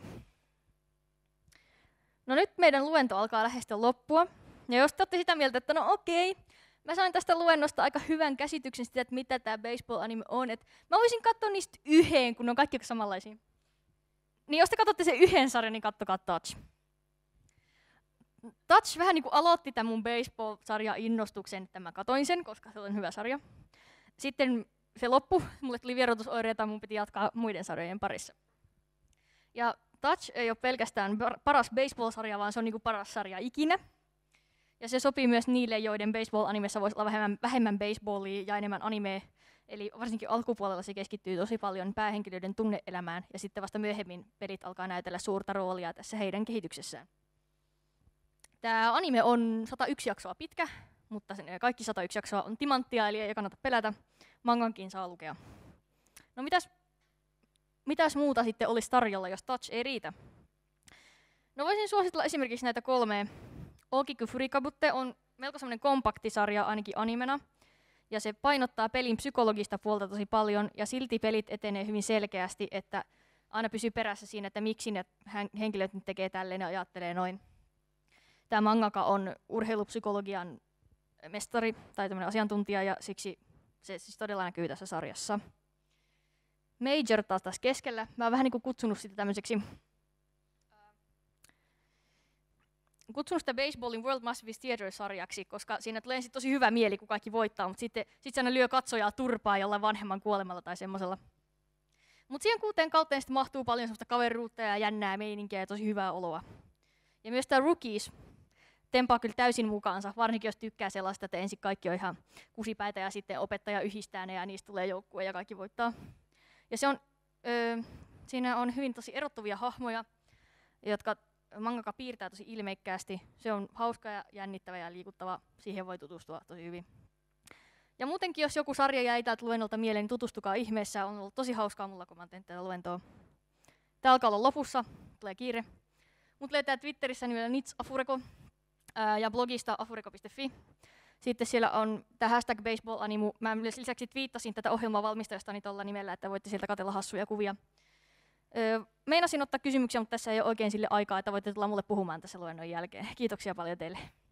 No nyt meidän luento alkaa lähestyä loppua. Ja jos te olette sitä mieltä, että no okei, mä sain tästä luennosta aika hyvän käsityksen siitä, että mitä tämä baseball-anime on. Et mä voisin katsoa niistä yhden, kun ne on kaikki samanlaisia. Niin jos te katsotte sen yhden sarjan, niin kattokaa Touch. Touch vähän niin kuin aloitti tämän mun baseball-sarjan innostuksen, että mä katoin sen, koska se on hyvä sarja. Sitten se loppui, mulle tuli vierotusoireita, mun piti jatkaa muiden sarjojen parissa. Ja Touch ei ole pelkästään paras baseball-sarja, vaan se on niin kuin paras sarja ikinä. Ja se sopii myös niille, joiden baseball-animessa voisi olla vähemmän baseballia ja enemmän animea. Eli varsinkin alkupuolella se keskittyy tosi paljon päähenkilöiden tunneelämään, ja sitten vasta myöhemmin pelit alkaa näytellä suurta roolia tässä heidän kehityksessään. Tämä anime on 101 jaksoa pitkä, mutta sen kaikki 101 jaksoa on timanttia, eli ei kannata pelätä. Mangankin saa lukea. No mitäs muuta sitten olisi tarjolla, jos Touch ei riitä? No voisin suositella esimerkiksi näitä 3. Okiku Furikabutte on melko semmoinen kompakti sarja ainakin animena. Ja se painottaa pelin psykologista puolta tosi paljon, ja silti pelit etenee hyvin selkeästi, että aina pysyy perässä siinä, että miksi ne henkilöt nyt tekee tälleen ja ajattelee noin. Tämä mangaka on urheilupsykologian mestari tai tämmöinen asiantuntija, ja siksi se siis todella näkyy tässä sarjassa. Major taas tässä keskellä. Mä oon vähän niin kuin kutsunut sitä tämmöiseksi sitä Baseballin World Masterpiece Theater-sarjaksi, koska siinä tulee tosi hyvä mieli, kun kaikki voittaa, mutta sitten se aina lyö katsojaa turpaa jollain vanhemman kuolemalla tai semmoisella. Mutta siihen 6 kauteen sitten mahtuu paljon semmoista kaveruutta ja jännää meininkiä ja tosi hyvää oloa. Ja myös tämä Rookies tempaa kyllä täysin mukaansa, varsinkin jos tykkää sellaista, että ensin kaikki on ihan kusipäitä ja sitten opettaja yhdistää ne ja niistä tulee joukkue ja kaikki voittaa. Ja siinä on hyvin tosi erottuvia hahmoja, jotka mangaka piirtää tosi ilmeikkäästi. Se on hauska ja jännittävä ja liikuttava. Siihen voi tutustua tosi hyvin. Ja muutenkin, jos joku sarja jäi täältä luennolta mieleen, niin tutustukaa ihmeessä. On ollut tosi hauskaa mulla, kun mä oon tehnyt tätä luentoa. Tää alkaa olla lopussa. Tulee kiire. Mut löytää Twitterissä nimellä Nits Afureko ja blogista afureko.fi. Sitten siellä on tämä hashtag baseballanime. Mä lisäksi twiittasin tätä ohjelmaa valmistajastani tuolla nimellä, että voitte sieltä katsella hassuja kuvia. Meinasin ottaa kysymyksiä, mutta tässä ei ole oikein sille aikaa, että voitte tulla mulle puhumaan tässä luennon jälkeen. Kiitoksia paljon teille.